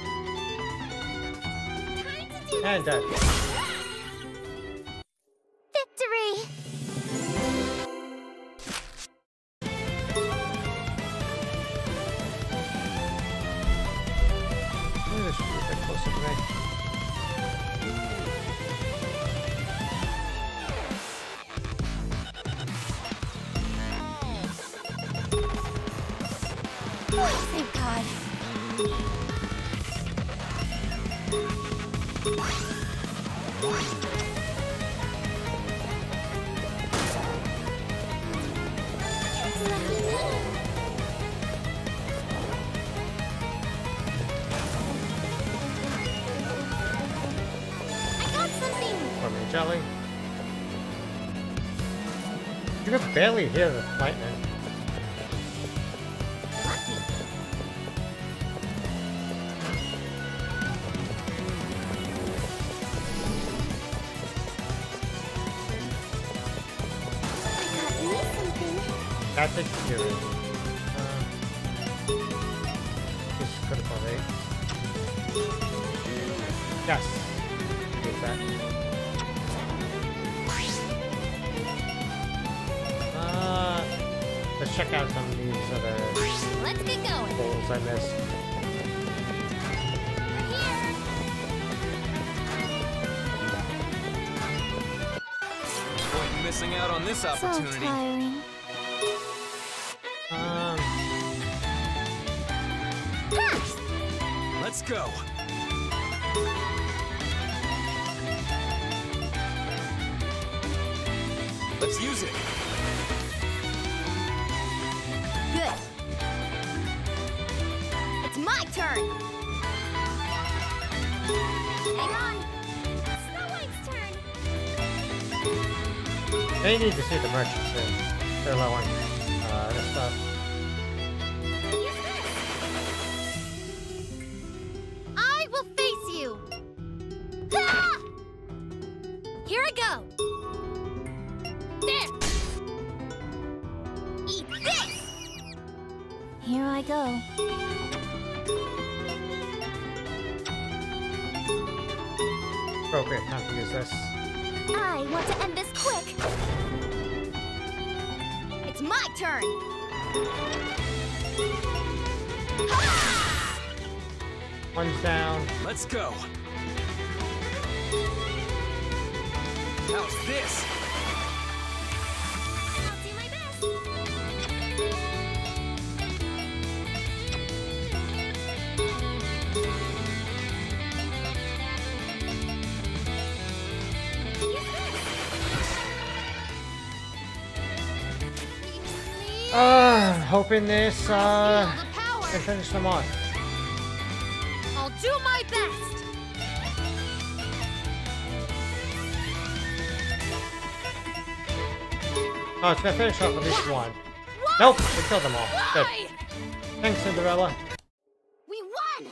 [SPEAKER 2] Time to do
[SPEAKER 1] And done.
[SPEAKER 2] victory.
[SPEAKER 1] Ooh, this should be a bit closer to me.
[SPEAKER 2] Oh, thank God. I got something.
[SPEAKER 1] For me, jelly. You can barely hear the lightning.
[SPEAKER 2] Lucky. I got me something.
[SPEAKER 1] That's accurate. Uh, this is critical rate. Yes. Get that. Uh, let's check out some of these other
[SPEAKER 2] Let's get going.
[SPEAKER 1] holes I missed.
[SPEAKER 4] Point in missing out on this
[SPEAKER 3] So
[SPEAKER 4] opportunity.
[SPEAKER 3] tiring.
[SPEAKER 1] Um,
[SPEAKER 4] Let's go. Let's use it.
[SPEAKER 2] Good. It's my turn. Hang on. Snow White's turn.
[SPEAKER 1] they need to see the merchants soon. They're low on uh, this stuff.
[SPEAKER 2] Use this. I will face you. Ha! Here I go. There. Eat this.
[SPEAKER 3] Here I go.
[SPEAKER 1] Appropriate time to use this.
[SPEAKER 2] I want to end this quick. It's my turn. Ha!
[SPEAKER 1] One's down.
[SPEAKER 4] Let's go. How's this?
[SPEAKER 2] I'll do my best.
[SPEAKER 1] Uh, hoping this uh
[SPEAKER 2] Feel the power.
[SPEAKER 1] can finish them off.
[SPEAKER 2] I'll do my best.
[SPEAKER 1] Oh, it's gonna finish off at least one. Nope, we killed them all. Good.
[SPEAKER 2] Why?
[SPEAKER 1] Thanks, Cinderella.
[SPEAKER 2] We won!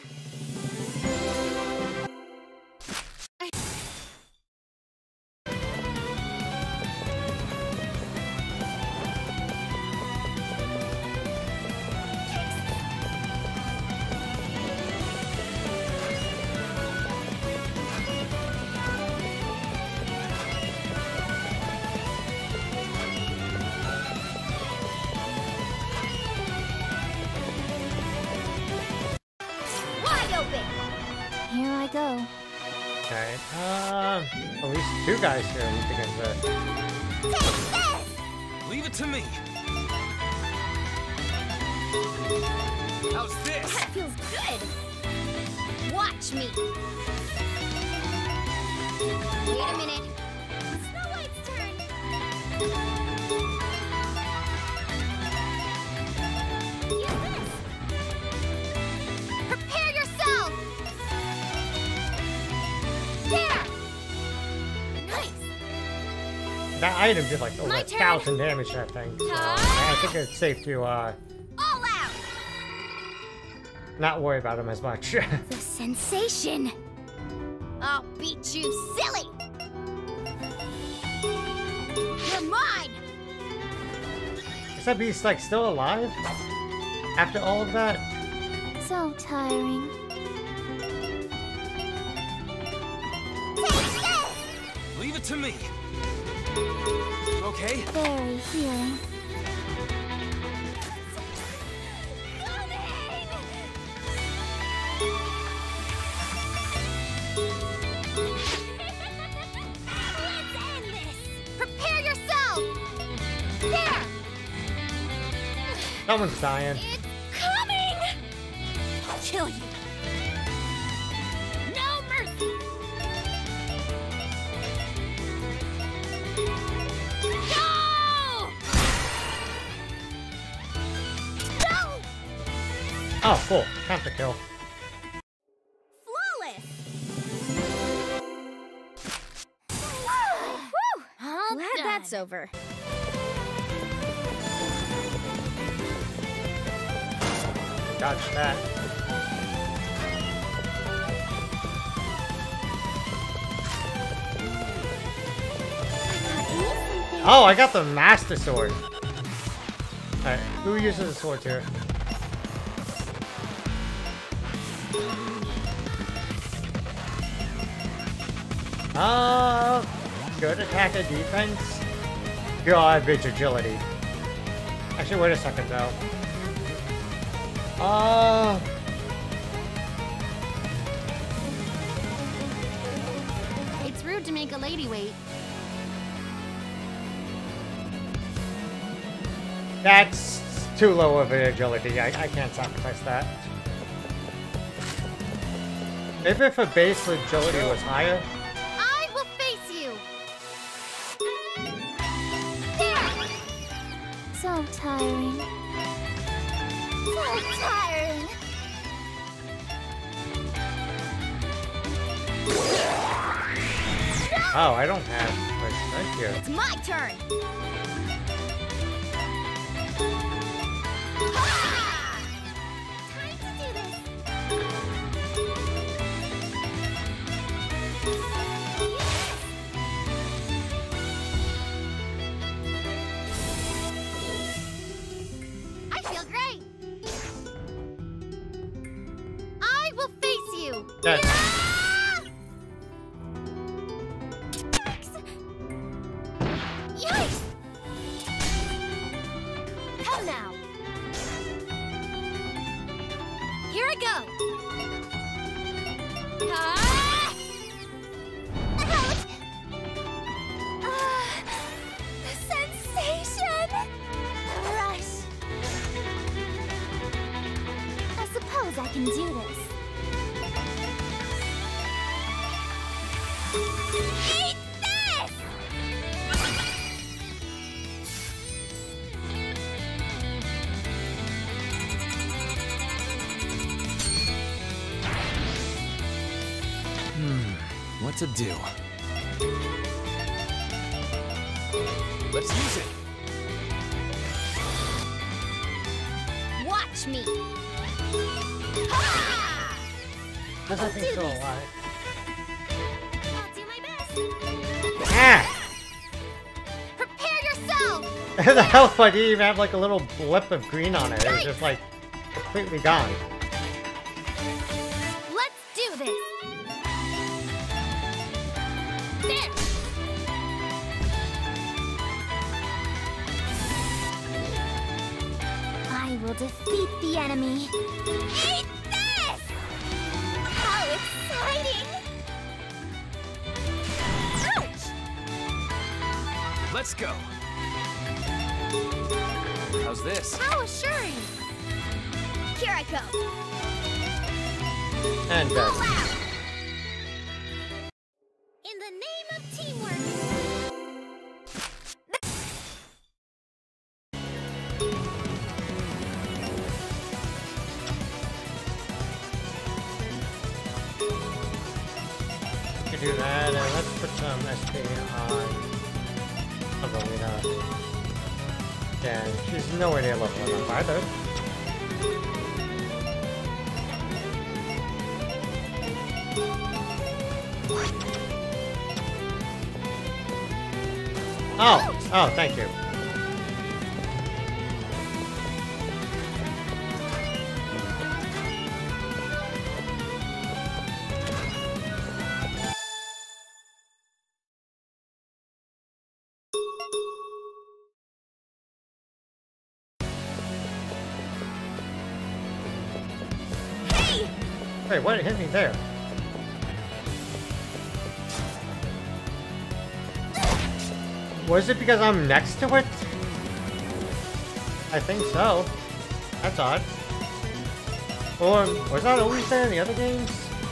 [SPEAKER 3] Here I go.
[SPEAKER 1] Okay. Um, at least two guys here we begin to.
[SPEAKER 2] Take this!
[SPEAKER 4] Leave it to me. How's this?
[SPEAKER 2] That feels good! Watch me! Wait a minute. Snow White's turn. Use this! Prepare yourself! There! Nice!
[SPEAKER 1] That item did like over
[SPEAKER 2] My
[SPEAKER 1] a
[SPEAKER 2] turn.
[SPEAKER 1] thousand damage to that thing. So
[SPEAKER 2] Ah!
[SPEAKER 1] I think it's safe to uh,
[SPEAKER 2] All out!
[SPEAKER 1] not worry about him as much.
[SPEAKER 2] The sensation! I'll beat you silly! You're mine!
[SPEAKER 1] Is that beast like still alive? After all of that?
[SPEAKER 3] So tiring.
[SPEAKER 2] Take this!
[SPEAKER 4] Leave it to me. You okay?
[SPEAKER 3] Very healing.
[SPEAKER 2] Let's end this! Prepare yourself! There!
[SPEAKER 1] Someone's dying.
[SPEAKER 2] It's coming! I'll kill you! No mercy! No! No!
[SPEAKER 1] Oh, cool. Counter kill.
[SPEAKER 2] Flawless! Whew! All
[SPEAKER 3] Glad
[SPEAKER 2] done.
[SPEAKER 3] that's over.
[SPEAKER 1] Dodge that. Oh, I got the Master Sword. Alright, who uses the swords here? Uh, good attack and defense. Garbage agility. Actually, wait a second though. Uh...
[SPEAKER 2] It's rude to make a lady wait.
[SPEAKER 1] That's too low of an agility. I, I can't sacrifice that. If if a base agility was higher,
[SPEAKER 2] I will face you! There!
[SPEAKER 3] So tiring.
[SPEAKER 2] So tiring!
[SPEAKER 1] oh, I don't have much strength here.
[SPEAKER 2] It's my turn! Ah! Time to do this! I feel great! I will face you!
[SPEAKER 1] Yes.
[SPEAKER 2] Ah! Yikes! Come now! Here I go! Ah! Ouch! Ah, the sensation! The rush!
[SPEAKER 3] I suppose I can do this.
[SPEAKER 2] Eat this!
[SPEAKER 4] What to do? Let's use it.
[SPEAKER 2] Watch Watch me.
[SPEAKER 1] Does that thing still alive?
[SPEAKER 2] I'll do my best.
[SPEAKER 1] Ah!
[SPEAKER 2] Prepare yourself.
[SPEAKER 1] The health bar didn't even have like a little blip of green on it. It was just like completely gone.
[SPEAKER 2] Let's do this. There. I will defeat the enemy. Eat this! How exciting! Ouch!
[SPEAKER 4] Let's go. How's this?
[SPEAKER 2] How assuring! Here I go.
[SPEAKER 1] And
[SPEAKER 2] Full
[SPEAKER 1] done.
[SPEAKER 2] out. In the name of teamwork.
[SPEAKER 1] You can do that, and let's put some S P on Evelina. And she's nowhere near level enough either. Oh! Oh, thank you. Wait, what hit me there? Was it because I'm next to it? I think so. That's odd. Or was that always there in the other games?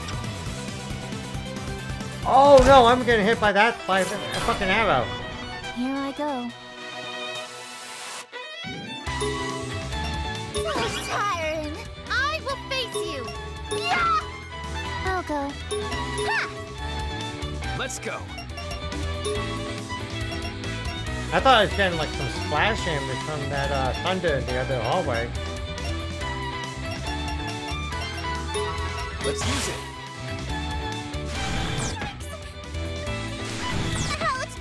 [SPEAKER 1] Oh no, I'm getting hit by that, by a fucking arrow.
[SPEAKER 3] Here I go.
[SPEAKER 2] So tiring. I will face you. Yeah!
[SPEAKER 3] I'll go.
[SPEAKER 2] Ha!
[SPEAKER 4] Let's go.
[SPEAKER 1] I thought I was getting like some splash damage from that uh, thunder in the other hallway.
[SPEAKER 4] Let's use it.
[SPEAKER 2] Ouch!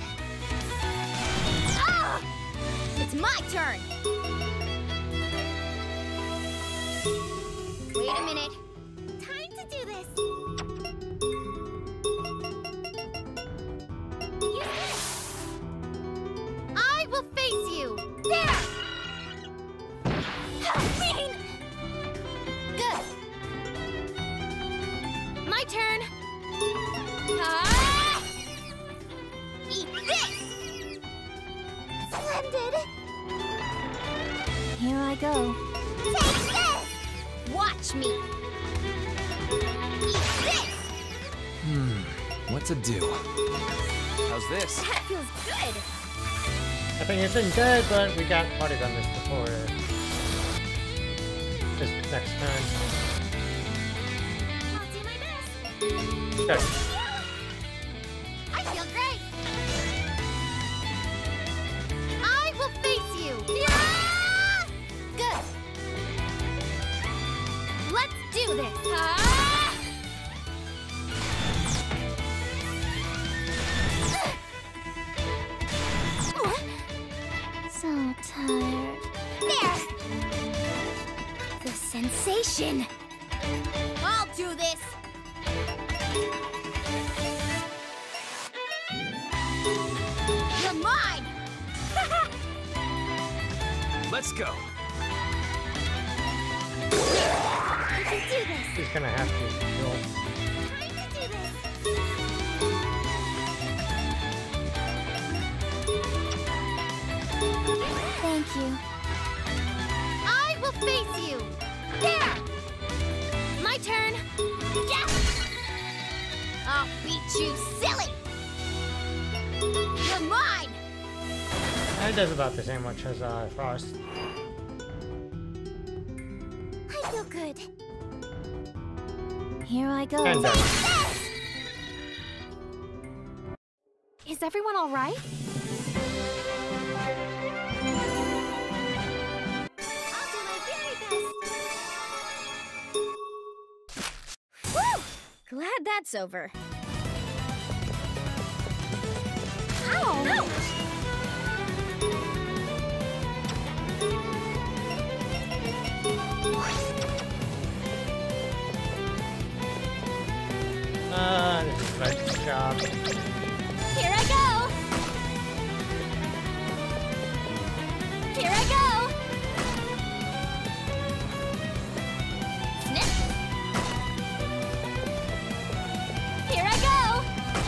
[SPEAKER 2] Ah! It's my turn. Wait a minute. Time to do this. Use this. I will face you. There. Mean. Good. My turn. Ah! Eat this. Splendid.
[SPEAKER 3] Here I go.
[SPEAKER 2] Take this. Watch me. Eat this.
[SPEAKER 4] Hmm. What to do? How's this?
[SPEAKER 2] That feels good.
[SPEAKER 1] I think it's been good, but we got party on this before this next turn.
[SPEAKER 2] I'll do my best.
[SPEAKER 1] Good.
[SPEAKER 2] I feel great. I will face you. Yeah! Good. Let's do this. Ah!
[SPEAKER 3] So tired.
[SPEAKER 2] There. The sensation. I'll do this. You're mine.
[SPEAKER 4] Let's go.
[SPEAKER 2] I can do this.
[SPEAKER 1] She's gonna have to heal.
[SPEAKER 2] Time to do this.
[SPEAKER 3] Thank you.
[SPEAKER 2] I will face you. There. My turn. Yeah. I'll beat you, silly. You're mine.
[SPEAKER 1] It does about the same much as uh, Frost.
[SPEAKER 2] I feel good.
[SPEAKER 3] Here I go.
[SPEAKER 1] And done.
[SPEAKER 3] Is everyone all right?
[SPEAKER 2] I'll do my very best.
[SPEAKER 3] that's over. Ow!
[SPEAKER 1] Ah, this is my job.
[SPEAKER 3] Here I go! Here I go! Snip! Here I go!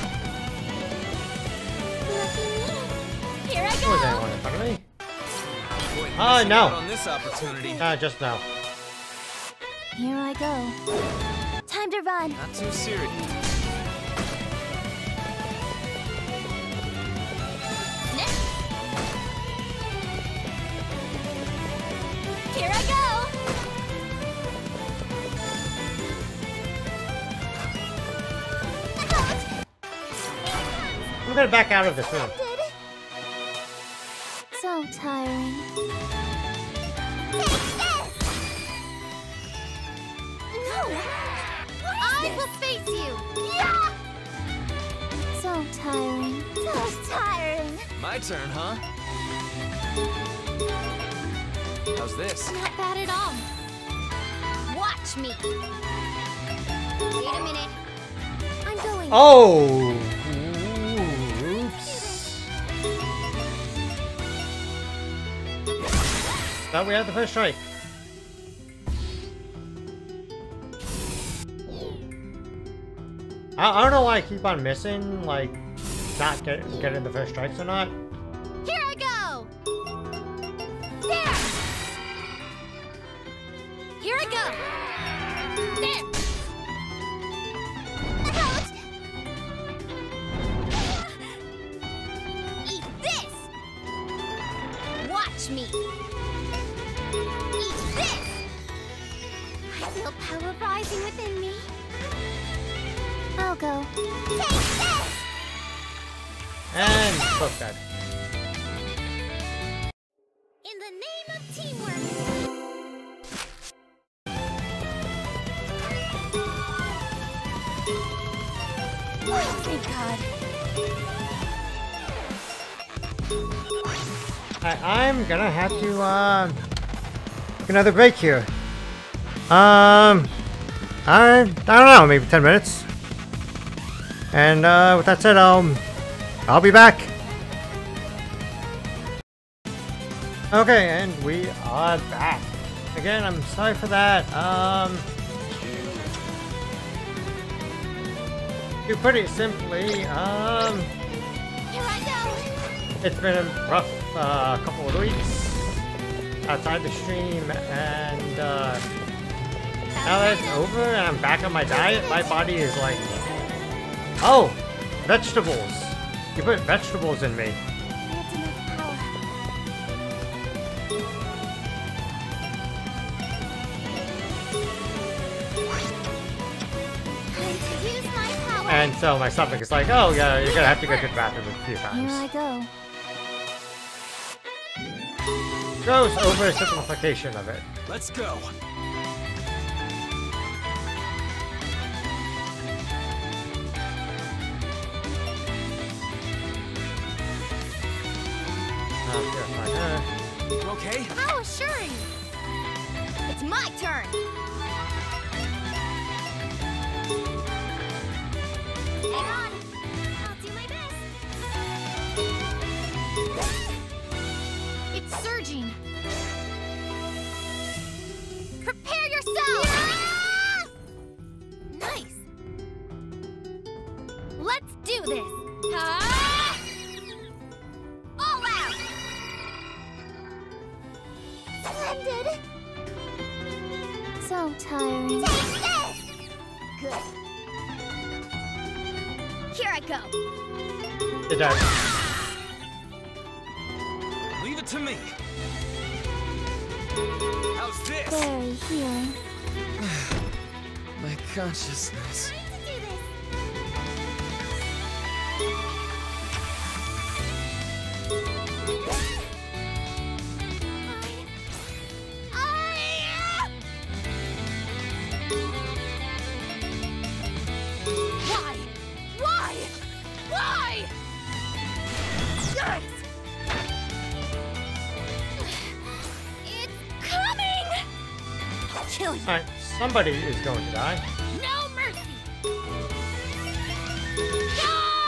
[SPEAKER 3] Lucky me! Here I go!
[SPEAKER 1] Was anyone in front of me?
[SPEAKER 4] Boy,
[SPEAKER 1] Ah,
[SPEAKER 4] missing
[SPEAKER 1] no.
[SPEAKER 4] out on this opportunity.
[SPEAKER 1] Ah, just now.
[SPEAKER 3] Here I go. Time to run.
[SPEAKER 4] Not too serious.
[SPEAKER 3] Snip! Here I go!
[SPEAKER 1] I'm gonna back out of this room.
[SPEAKER 3] So tiring.
[SPEAKER 2] No! I will face you! Yeah!
[SPEAKER 3] So tiring.
[SPEAKER 2] So tiring!
[SPEAKER 4] My turn, huh? How's this?
[SPEAKER 2] Not bad at all. Watch me. Wait a minute. I'm going.
[SPEAKER 1] Oh! Ooh, oops. Thought we had the first strike. I, I don't know why I keep on missing, like, not get, getting the first strikes or not.
[SPEAKER 2] Here I go! There! Here I go! There! Out! Eat this! Watch me! Eat this! I feel power rising within me.
[SPEAKER 3] I'll go.
[SPEAKER 2] Take this!
[SPEAKER 1] And book that.
[SPEAKER 2] In the name of teamwork!
[SPEAKER 3] Oh, thank God.
[SPEAKER 1] I, I'm gonna have to, uh, take another break here. Um, I, I don't know, maybe ten minutes. And, uh, with that said, I'll, I'll be back. Okay, and we are back. Again, I'm sorry for that. Um, to put it simply, um,
[SPEAKER 2] Here I go!
[SPEAKER 1] it's been a rough uh, couple of weeks outside the stream, and uh, now that it's over and I'm back on my diet, my body is like, oh, vegetables. You put vegetables in me.
[SPEAKER 3] That's enough power.
[SPEAKER 2] Time to use my power!
[SPEAKER 1] And so my stomach is like, oh yeah, you're gonna have to go to the bathroom a few
[SPEAKER 3] Here I
[SPEAKER 1] times.
[SPEAKER 3] go.
[SPEAKER 1] Gross oversimplification of it.
[SPEAKER 4] Let's go.
[SPEAKER 1] Oh, here's my hair.
[SPEAKER 4] You okay?
[SPEAKER 2] How assuring! It's my turn! Hang on! I'll do my best! It's surging! Prepare yourself! Nice! Let's do this! Ah! All out! Splendid!
[SPEAKER 3] So tiring.
[SPEAKER 2] Take this! Good. Here I go.
[SPEAKER 1] It does.
[SPEAKER 4] Leave it to me. How's this?
[SPEAKER 3] Very healing.
[SPEAKER 4] My consciousness.
[SPEAKER 2] Time to do this. I... I...
[SPEAKER 6] kill you.
[SPEAKER 1] Alright, somebody is going to die.
[SPEAKER 2] No mercy! No!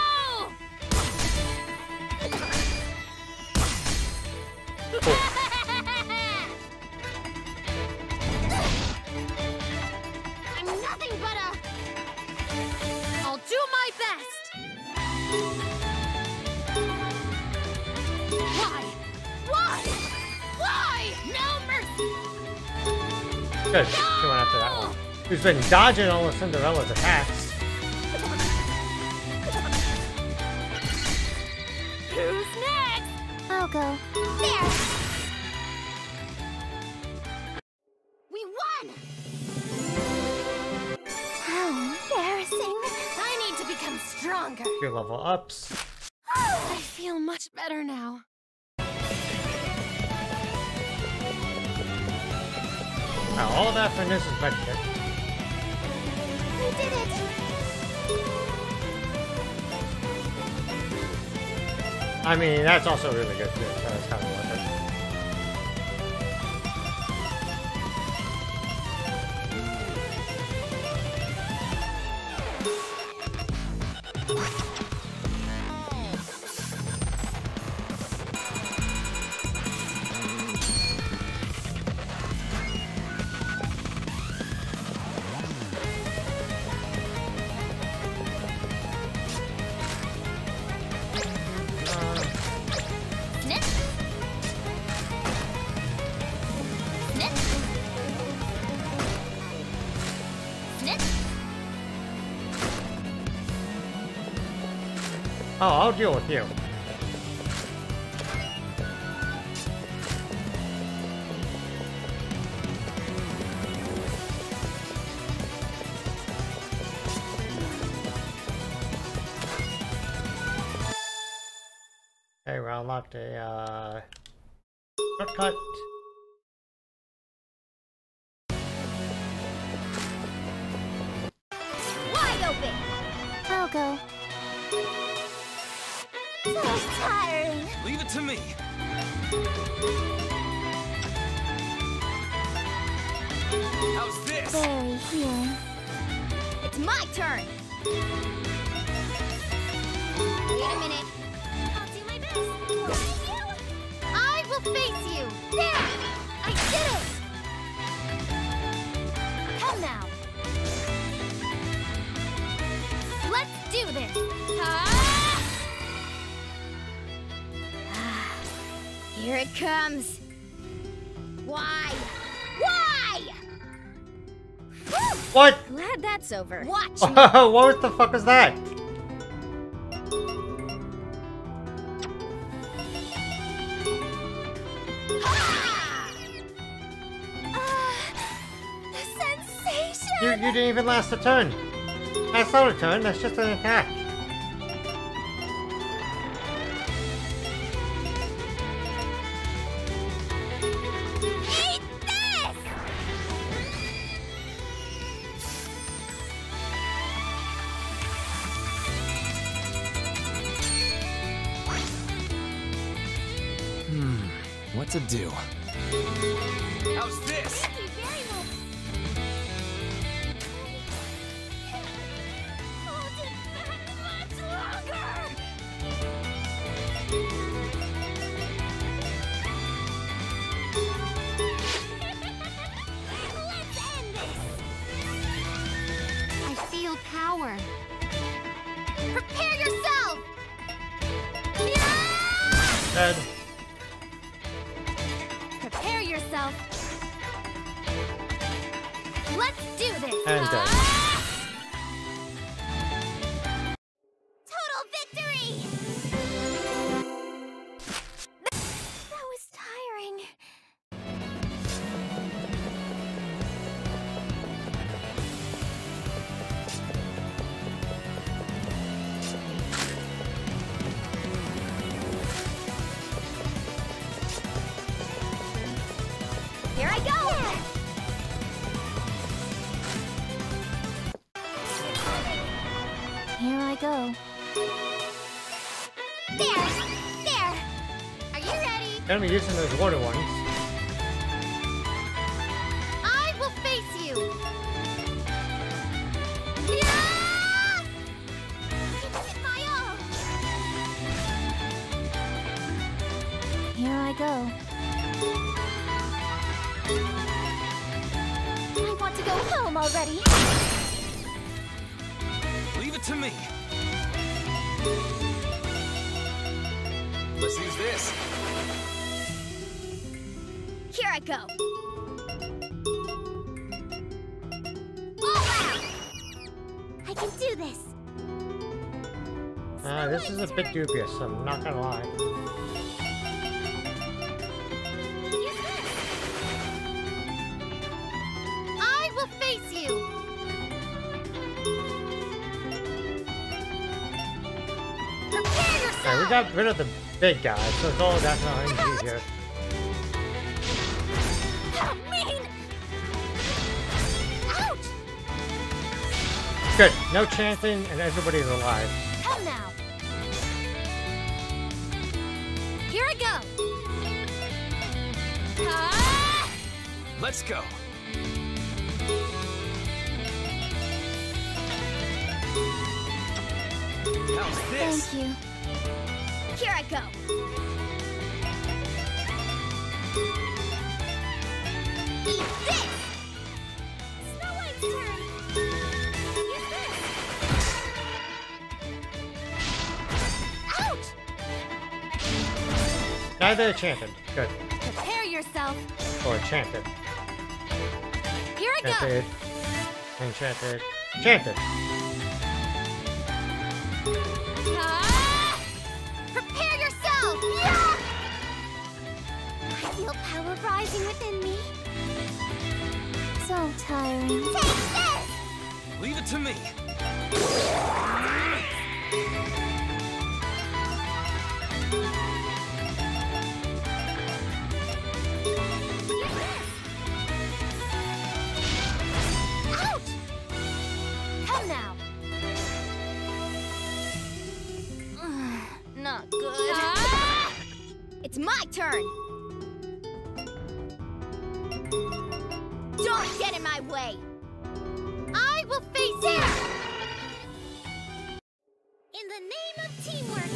[SPEAKER 2] I'm nothing but a... I'll do my best! Why? Why? Why? No mercy!
[SPEAKER 1] Good. She went after that one. Who's been dodging all of Cinderella's attacks.
[SPEAKER 2] Who's next?
[SPEAKER 3] I'll go.
[SPEAKER 2] There! We won!
[SPEAKER 3] How embarrassing.
[SPEAKER 2] I need to become stronger.
[SPEAKER 1] Few level ups.
[SPEAKER 2] I feel much better now.
[SPEAKER 1] Now, all that for this is medkit.
[SPEAKER 2] We did it!
[SPEAKER 1] I mean, that's also really good too, so that's kind of worth it.
[SPEAKER 2] Snip! Snip! Snip!
[SPEAKER 1] Oh, I'll deal with you. Okay, well, unlocked a uh, shortcut.
[SPEAKER 2] Wide open!
[SPEAKER 3] I'll go.
[SPEAKER 2] So tiring.
[SPEAKER 4] Leave it to me. How's this?
[SPEAKER 3] Very healing.
[SPEAKER 2] It's my turn. Wait a minute. I'll do my best. Thank you. I will face you. There! I did it! Come now. Let's do this. Ah! Here it comes. Why? Why? Woo!
[SPEAKER 1] What?
[SPEAKER 2] Glad that's over. Watch.
[SPEAKER 1] What the fuck is that?
[SPEAKER 2] The sensation!
[SPEAKER 1] You, you didn't even last a turn. That's not a turn, that's just an attack.
[SPEAKER 2] Eat this!
[SPEAKER 4] Hmm. What to do? How's this?
[SPEAKER 2] Thank you very much. Hold it back much longer. Let's end this. I feel power. Prepare yourself. Yeah!
[SPEAKER 1] Dead.
[SPEAKER 2] Prepare yourself. Let's do this.
[SPEAKER 1] And dead.
[SPEAKER 2] Ah! Total victory. That was tiring. Here I go.
[SPEAKER 3] Here I go.
[SPEAKER 2] There! There! Are you ready?
[SPEAKER 1] Gonna be using those water ones.
[SPEAKER 2] I will face
[SPEAKER 3] go. I want to go home already.
[SPEAKER 4] Leave it to me. Let's use this.
[SPEAKER 2] Here I go. All out. I can do this.
[SPEAKER 1] Uh, this is a bit dubious, I'm not gonna lie.
[SPEAKER 2] Use this. I will face you. Prepare yourself.
[SPEAKER 1] Alright, we got rid of the big guy, so it's all that's not easy here.
[SPEAKER 2] How mean! Ouch!
[SPEAKER 1] Good, no chanting, and everybody's alive.
[SPEAKER 2] Come now. Here I go. Ah!
[SPEAKER 4] Let's go. How's this?
[SPEAKER 3] Thank you.
[SPEAKER 2] Here I go. Eat this! Snow White's turn. Use this. Ouch!
[SPEAKER 1] Neither chanted. Good.
[SPEAKER 2] Prepare yourself.
[SPEAKER 1] Or chanted.
[SPEAKER 2] Here I go.
[SPEAKER 1] Chanted. Enchanted. Chanted.
[SPEAKER 2] Ah! Prepare yourself. Yeah! I feel power rising within me.
[SPEAKER 3] So tiring.
[SPEAKER 2] Take this!
[SPEAKER 4] Leave it to me.
[SPEAKER 2] Ouch! Come now. Not good. Ah! It's my turn. Don't get in my way. I will face you. In the name of teamwork.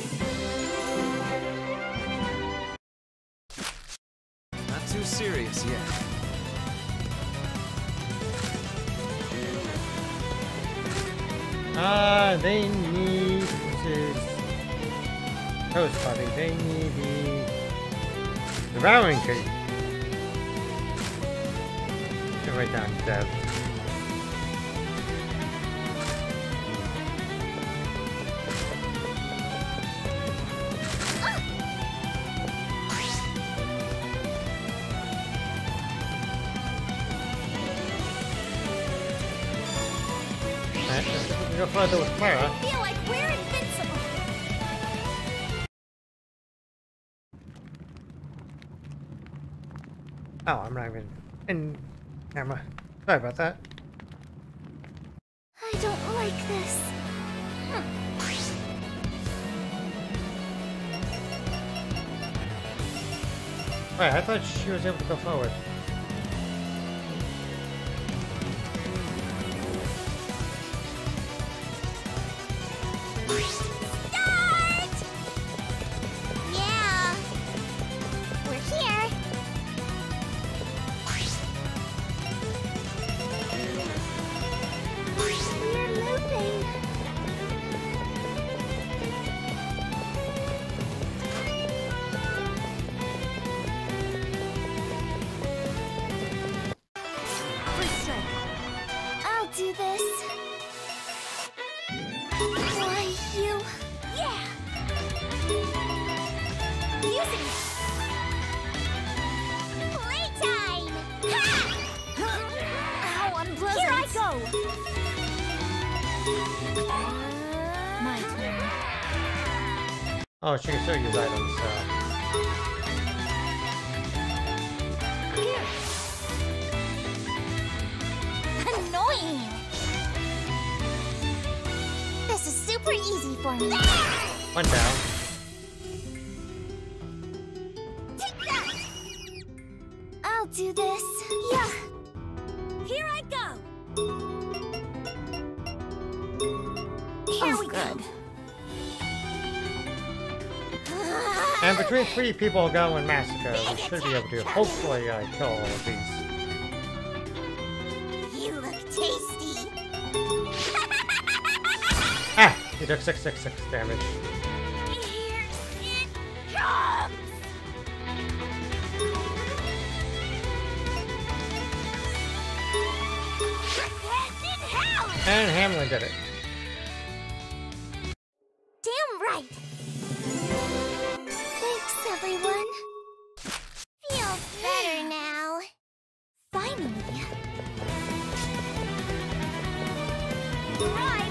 [SPEAKER 4] Not too serious yet.
[SPEAKER 1] Ah, they need to. Toast buddy, they need the Devouring key. Get right down, Dev. Alright, go further with Clara.
[SPEAKER 2] I feel like we're invincible.
[SPEAKER 1] Oh, I'm not even in camera. Sorry about that.
[SPEAKER 3] I don't like this.
[SPEAKER 1] Wait, I thought she was able to go forward.
[SPEAKER 2] Start! Yeah. We're here.
[SPEAKER 3] We're moving.
[SPEAKER 2] First strike.
[SPEAKER 3] I'll do this. Why, you...
[SPEAKER 2] Yeah. Using it. Playtime. Ha!
[SPEAKER 3] How unpleasant.
[SPEAKER 2] Here I go.
[SPEAKER 3] My turn.
[SPEAKER 1] Oh, she can still use items, so.
[SPEAKER 2] Annoying. This is super easy for me.
[SPEAKER 1] One down.
[SPEAKER 2] Take that.
[SPEAKER 3] I'll do this.
[SPEAKER 2] Yeah. Here I go. Here
[SPEAKER 3] Oh,
[SPEAKER 2] we
[SPEAKER 3] good.
[SPEAKER 2] go.
[SPEAKER 1] And between three people go and massacre, we should be able to hopefully uh, kill all of these.
[SPEAKER 2] You look tasty.
[SPEAKER 1] Ah! He took six six six damage.
[SPEAKER 2] Here it comes.
[SPEAKER 1] And Hamlin did it.
[SPEAKER 2] Damn right. Thanks, everyone. Feels better now. Finally. Right.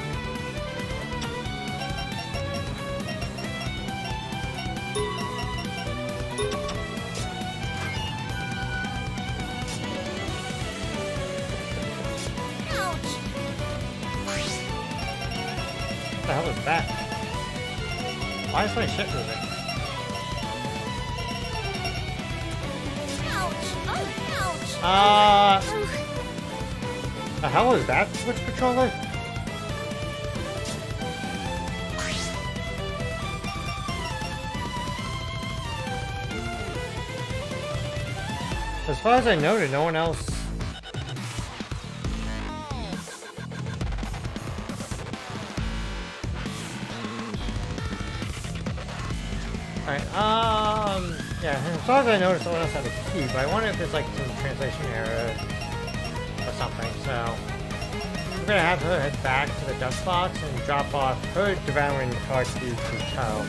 [SPEAKER 1] What the hell is that? Why is my shit moving?
[SPEAKER 2] Ouch! Oh, ouch!
[SPEAKER 1] Uh, the hell is that Switch controller? As far as I noted, no one else. Alright, um, yeah, as far as I noticed, someone else had a key, but I wonder if there's like some translation error or something, so we're gonna have her head back to the dust box and drop off her Devouring card key to Toe.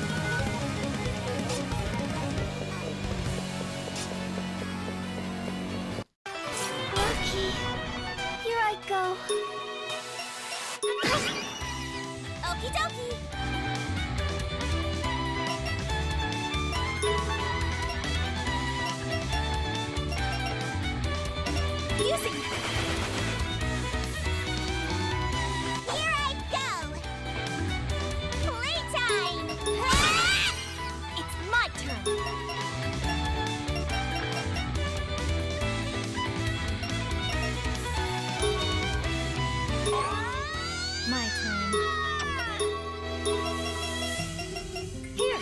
[SPEAKER 2] Lucky. Here I go. Okie dokie. Music. Here I go. Playtime. It's my turn.
[SPEAKER 3] My turn.
[SPEAKER 2] Here.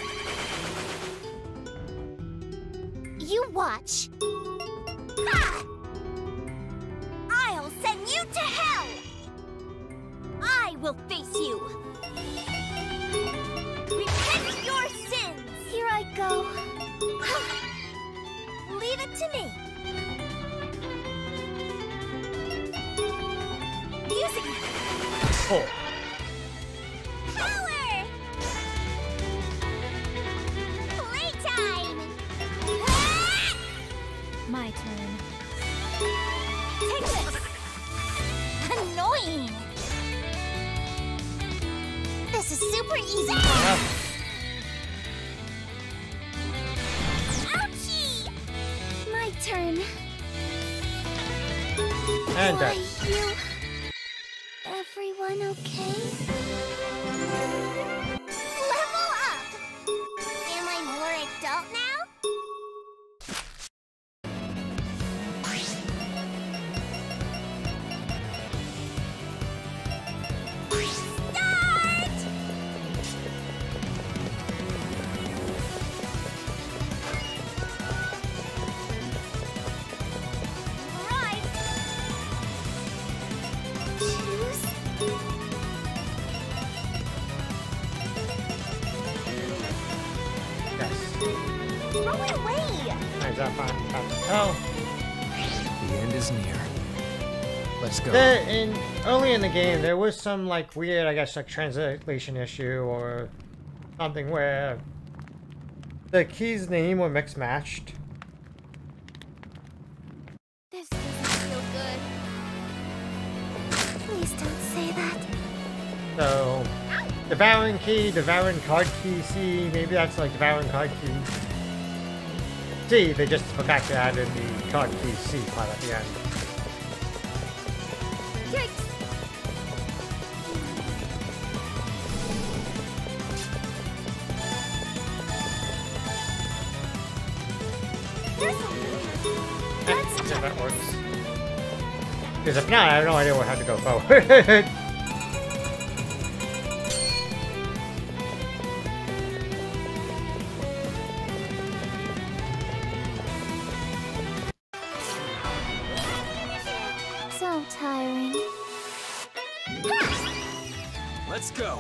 [SPEAKER 2] You watch. Ha! I'll send you to hell. I will face you. Repent your sins. Here I go. Leave it to me. Music.
[SPEAKER 1] Oh.
[SPEAKER 2] Power! Playtime!
[SPEAKER 3] My turn.
[SPEAKER 2] Take this! Annoying! This is super easy.
[SPEAKER 1] Yeah.
[SPEAKER 2] Ouchie! My turn.
[SPEAKER 1] And
[SPEAKER 2] Why,
[SPEAKER 1] dead.
[SPEAKER 2] you... Everyone okay? Level up! Am I more adult now? Start! Right. Choose.
[SPEAKER 1] Yes.
[SPEAKER 2] Throw it away!
[SPEAKER 1] Alright, that fine. Oh.
[SPEAKER 4] The end is near. Let's go.
[SPEAKER 1] There, in early in the game, there was some like weird, I guess, like translation issue or something where the key's name were mixed matched.
[SPEAKER 2] This doesn't feel good. Please don't say that.
[SPEAKER 1] So, Devouring key, Devouring card key C, maybe that's like Devouring card key C. They just forgot to add in the card key C part at the end.
[SPEAKER 2] Yikes! There's a
[SPEAKER 1] Eh, if that works. Because if not, I have no idea how to go forward.
[SPEAKER 3] So tiring.
[SPEAKER 4] Let's go.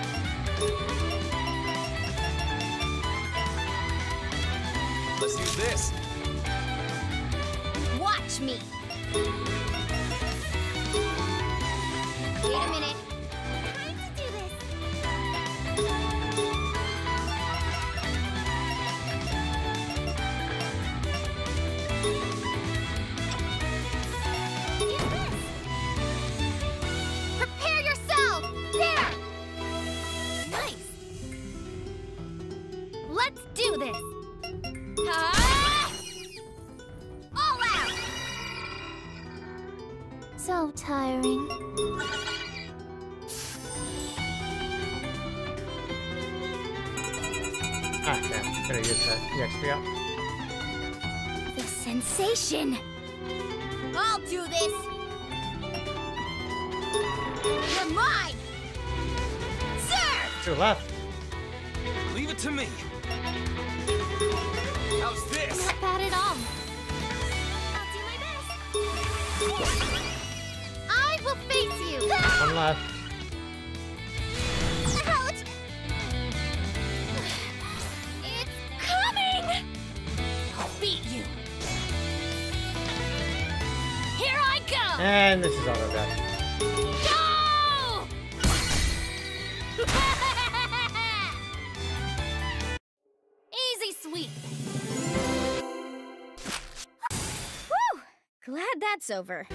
[SPEAKER 4] Let's use this.
[SPEAKER 2] Watch me. Wait a minute. Time to do this. Use this. Prepare yourself. There. Nice. Let's do this. Ah! All out.
[SPEAKER 3] So tiring.
[SPEAKER 1] Ah, damn. Better use that E X P up.
[SPEAKER 2] The sensation. I'll do this. You're mine. Serve.
[SPEAKER 1] Two left.
[SPEAKER 4] Leave it to me. How's this?
[SPEAKER 2] Not bad at all. I'll do my best. I will face you.
[SPEAKER 1] One left.
[SPEAKER 2] Ouch! It's coming! I'll beat you. Here I go!
[SPEAKER 1] And this is auto death.
[SPEAKER 2] Go! Easy sweep. Whew! Glad that's over.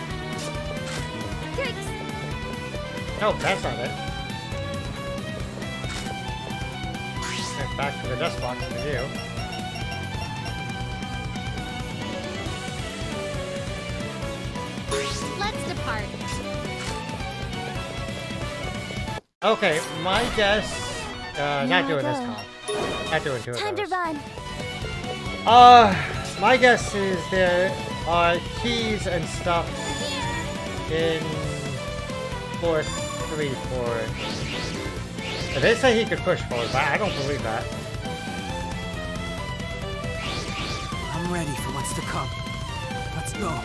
[SPEAKER 2] Yikes!
[SPEAKER 1] Nope, that's not it. And back to the dust box for you.
[SPEAKER 2] Let's depart.
[SPEAKER 1] Okay, my guess. Uh, not
[SPEAKER 3] Here I
[SPEAKER 1] doing this
[SPEAKER 3] go.
[SPEAKER 1] comp. Not doing two of
[SPEAKER 3] Time to
[SPEAKER 1] those.
[SPEAKER 3] run.
[SPEAKER 1] Uh, my guess is there are keys and stuff in floor three for. They say he could push forward, but I don't believe that.
[SPEAKER 4] I'm ready for what's to come. Let's go.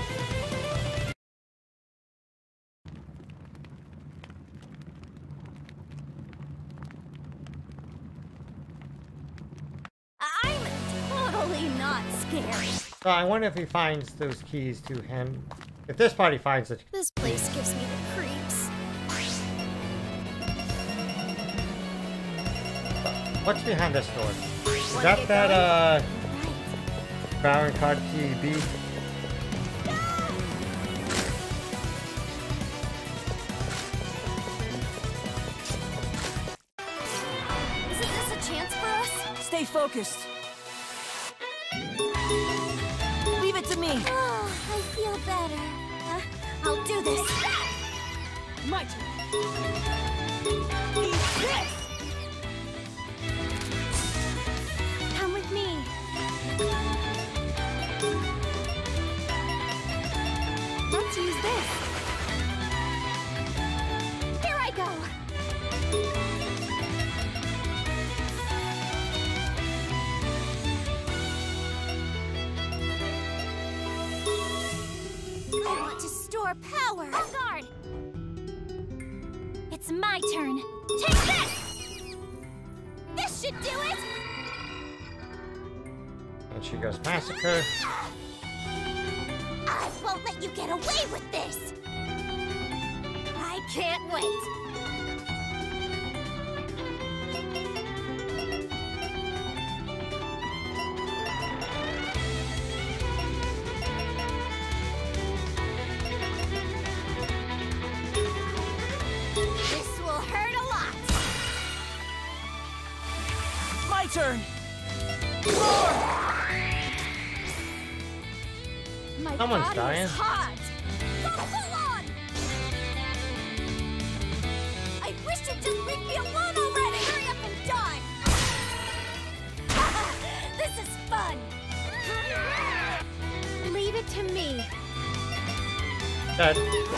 [SPEAKER 2] I'm totally not scared.
[SPEAKER 1] So I wonder if he finds those keys to him. If this party finds it,
[SPEAKER 3] This place gives me the creeps.
[SPEAKER 1] what's behind this door? Is that that uh, Devouring card key B?
[SPEAKER 2] Isn't this a chance for us?
[SPEAKER 6] Stay focused. Leave it to me.
[SPEAKER 2] Oh, I feel better. Uh, I'll do this.
[SPEAKER 6] My turn. Eat this.
[SPEAKER 2] Come with me. Let's use this. Here I go. I want to store power. On guard. It's my turn. Take this. This should do it.
[SPEAKER 1] And she goes massacre.
[SPEAKER 2] I won't let you get away with this! I can't wait! This will hurt a lot!
[SPEAKER 6] My turn.
[SPEAKER 2] My
[SPEAKER 1] Someone's
[SPEAKER 2] body
[SPEAKER 1] dying.
[SPEAKER 2] is hot! Go full on! I wish you'd just leave me alone already! Hurry up and die! This is fun! Leave it to me.
[SPEAKER 1] Dead.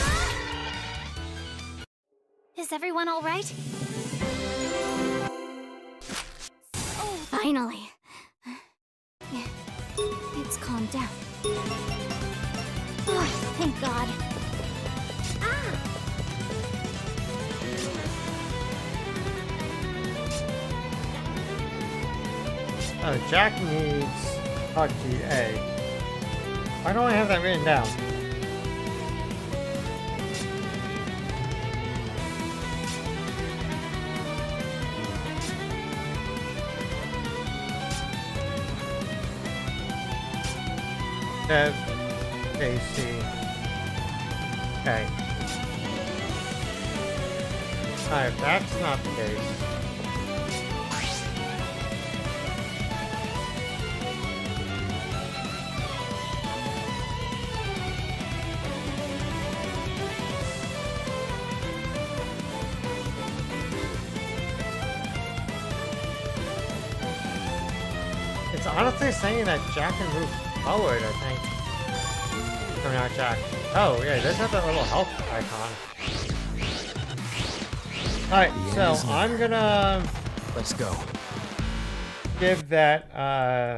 [SPEAKER 2] Is everyone all right? Oh, finally. It's calmed down. Oh, thank God.
[SPEAKER 1] Oh, Jack needs hard key A. Why don't I have that written down? Dev, A C, A. Alright, that's not the case. It's honestly saying that Jack can move forward, I think. Oh, not Jack. Oh, yeah, it does have that little health icon. Alright, so I'm gonna...
[SPEAKER 4] Let's go.
[SPEAKER 1] Give that, uh...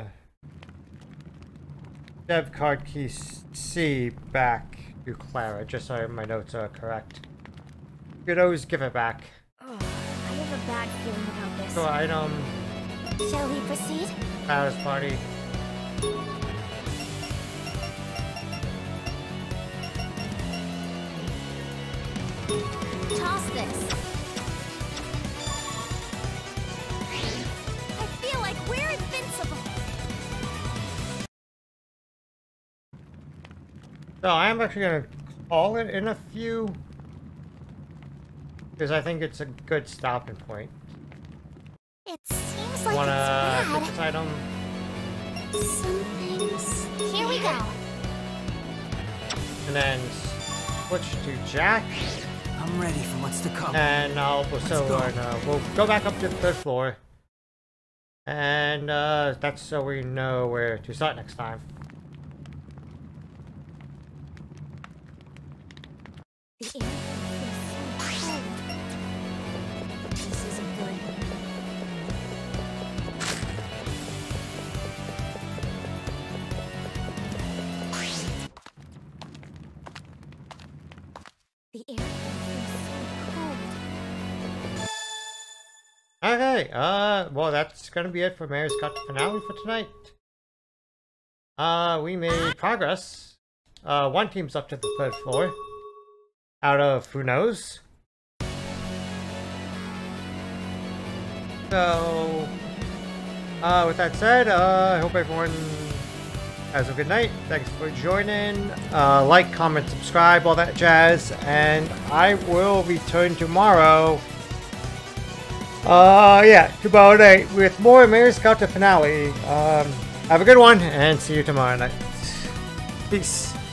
[SPEAKER 1] Dev card key C back to Clara, just so my notes are correct. You could always give it back.
[SPEAKER 3] Oh, I have a bad feeling about this.
[SPEAKER 1] So item...
[SPEAKER 2] Shall we proceed?
[SPEAKER 1] Clara's party.
[SPEAKER 2] Toss this. I feel like we're invincible.
[SPEAKER 1] So I'm actually gonna call it in a few, because I think it's a good stopping point.
[SPEAKER 2] It seems like
[SPEAKER 1] Wanna
[SPEAKER 2] it's
[SPEAKER 1] get
[SPEAKER 2] bad.
[SPEAKER 1] this item?
[SPEAKER 2] Some things. Here we go.
[SPEAKER 1] And then switch to Jack.
[SPEAKER 4] I'm ready for what's to come.
[SPEAKER 1] And I'll so
[SPEAKER 4] go.
[SPEAKER 1] uh, we'll go back up to the third floor. And uh, that's so we know where to start next time.
[SPEAKER 3] The air feels so cold. This isn't good. The air feels so cold.
[SPEAKER 1] Okay, uh, well, that's gonna be it for Mayor's Skelter Finale for tonight. Uh, we made progress. Uh, one team's up to the third floor. Out of who knows? So, uh, with that said, uh, I hope everyone has a good night. Thanks for joining. Uh, like, comment, subscribe, all that jazz. And I will return tomorrow. Uh, yeah, tomorrow night with more Mayor's Skelter Finale. Um, have a good one and see you tomorrow night. Peace.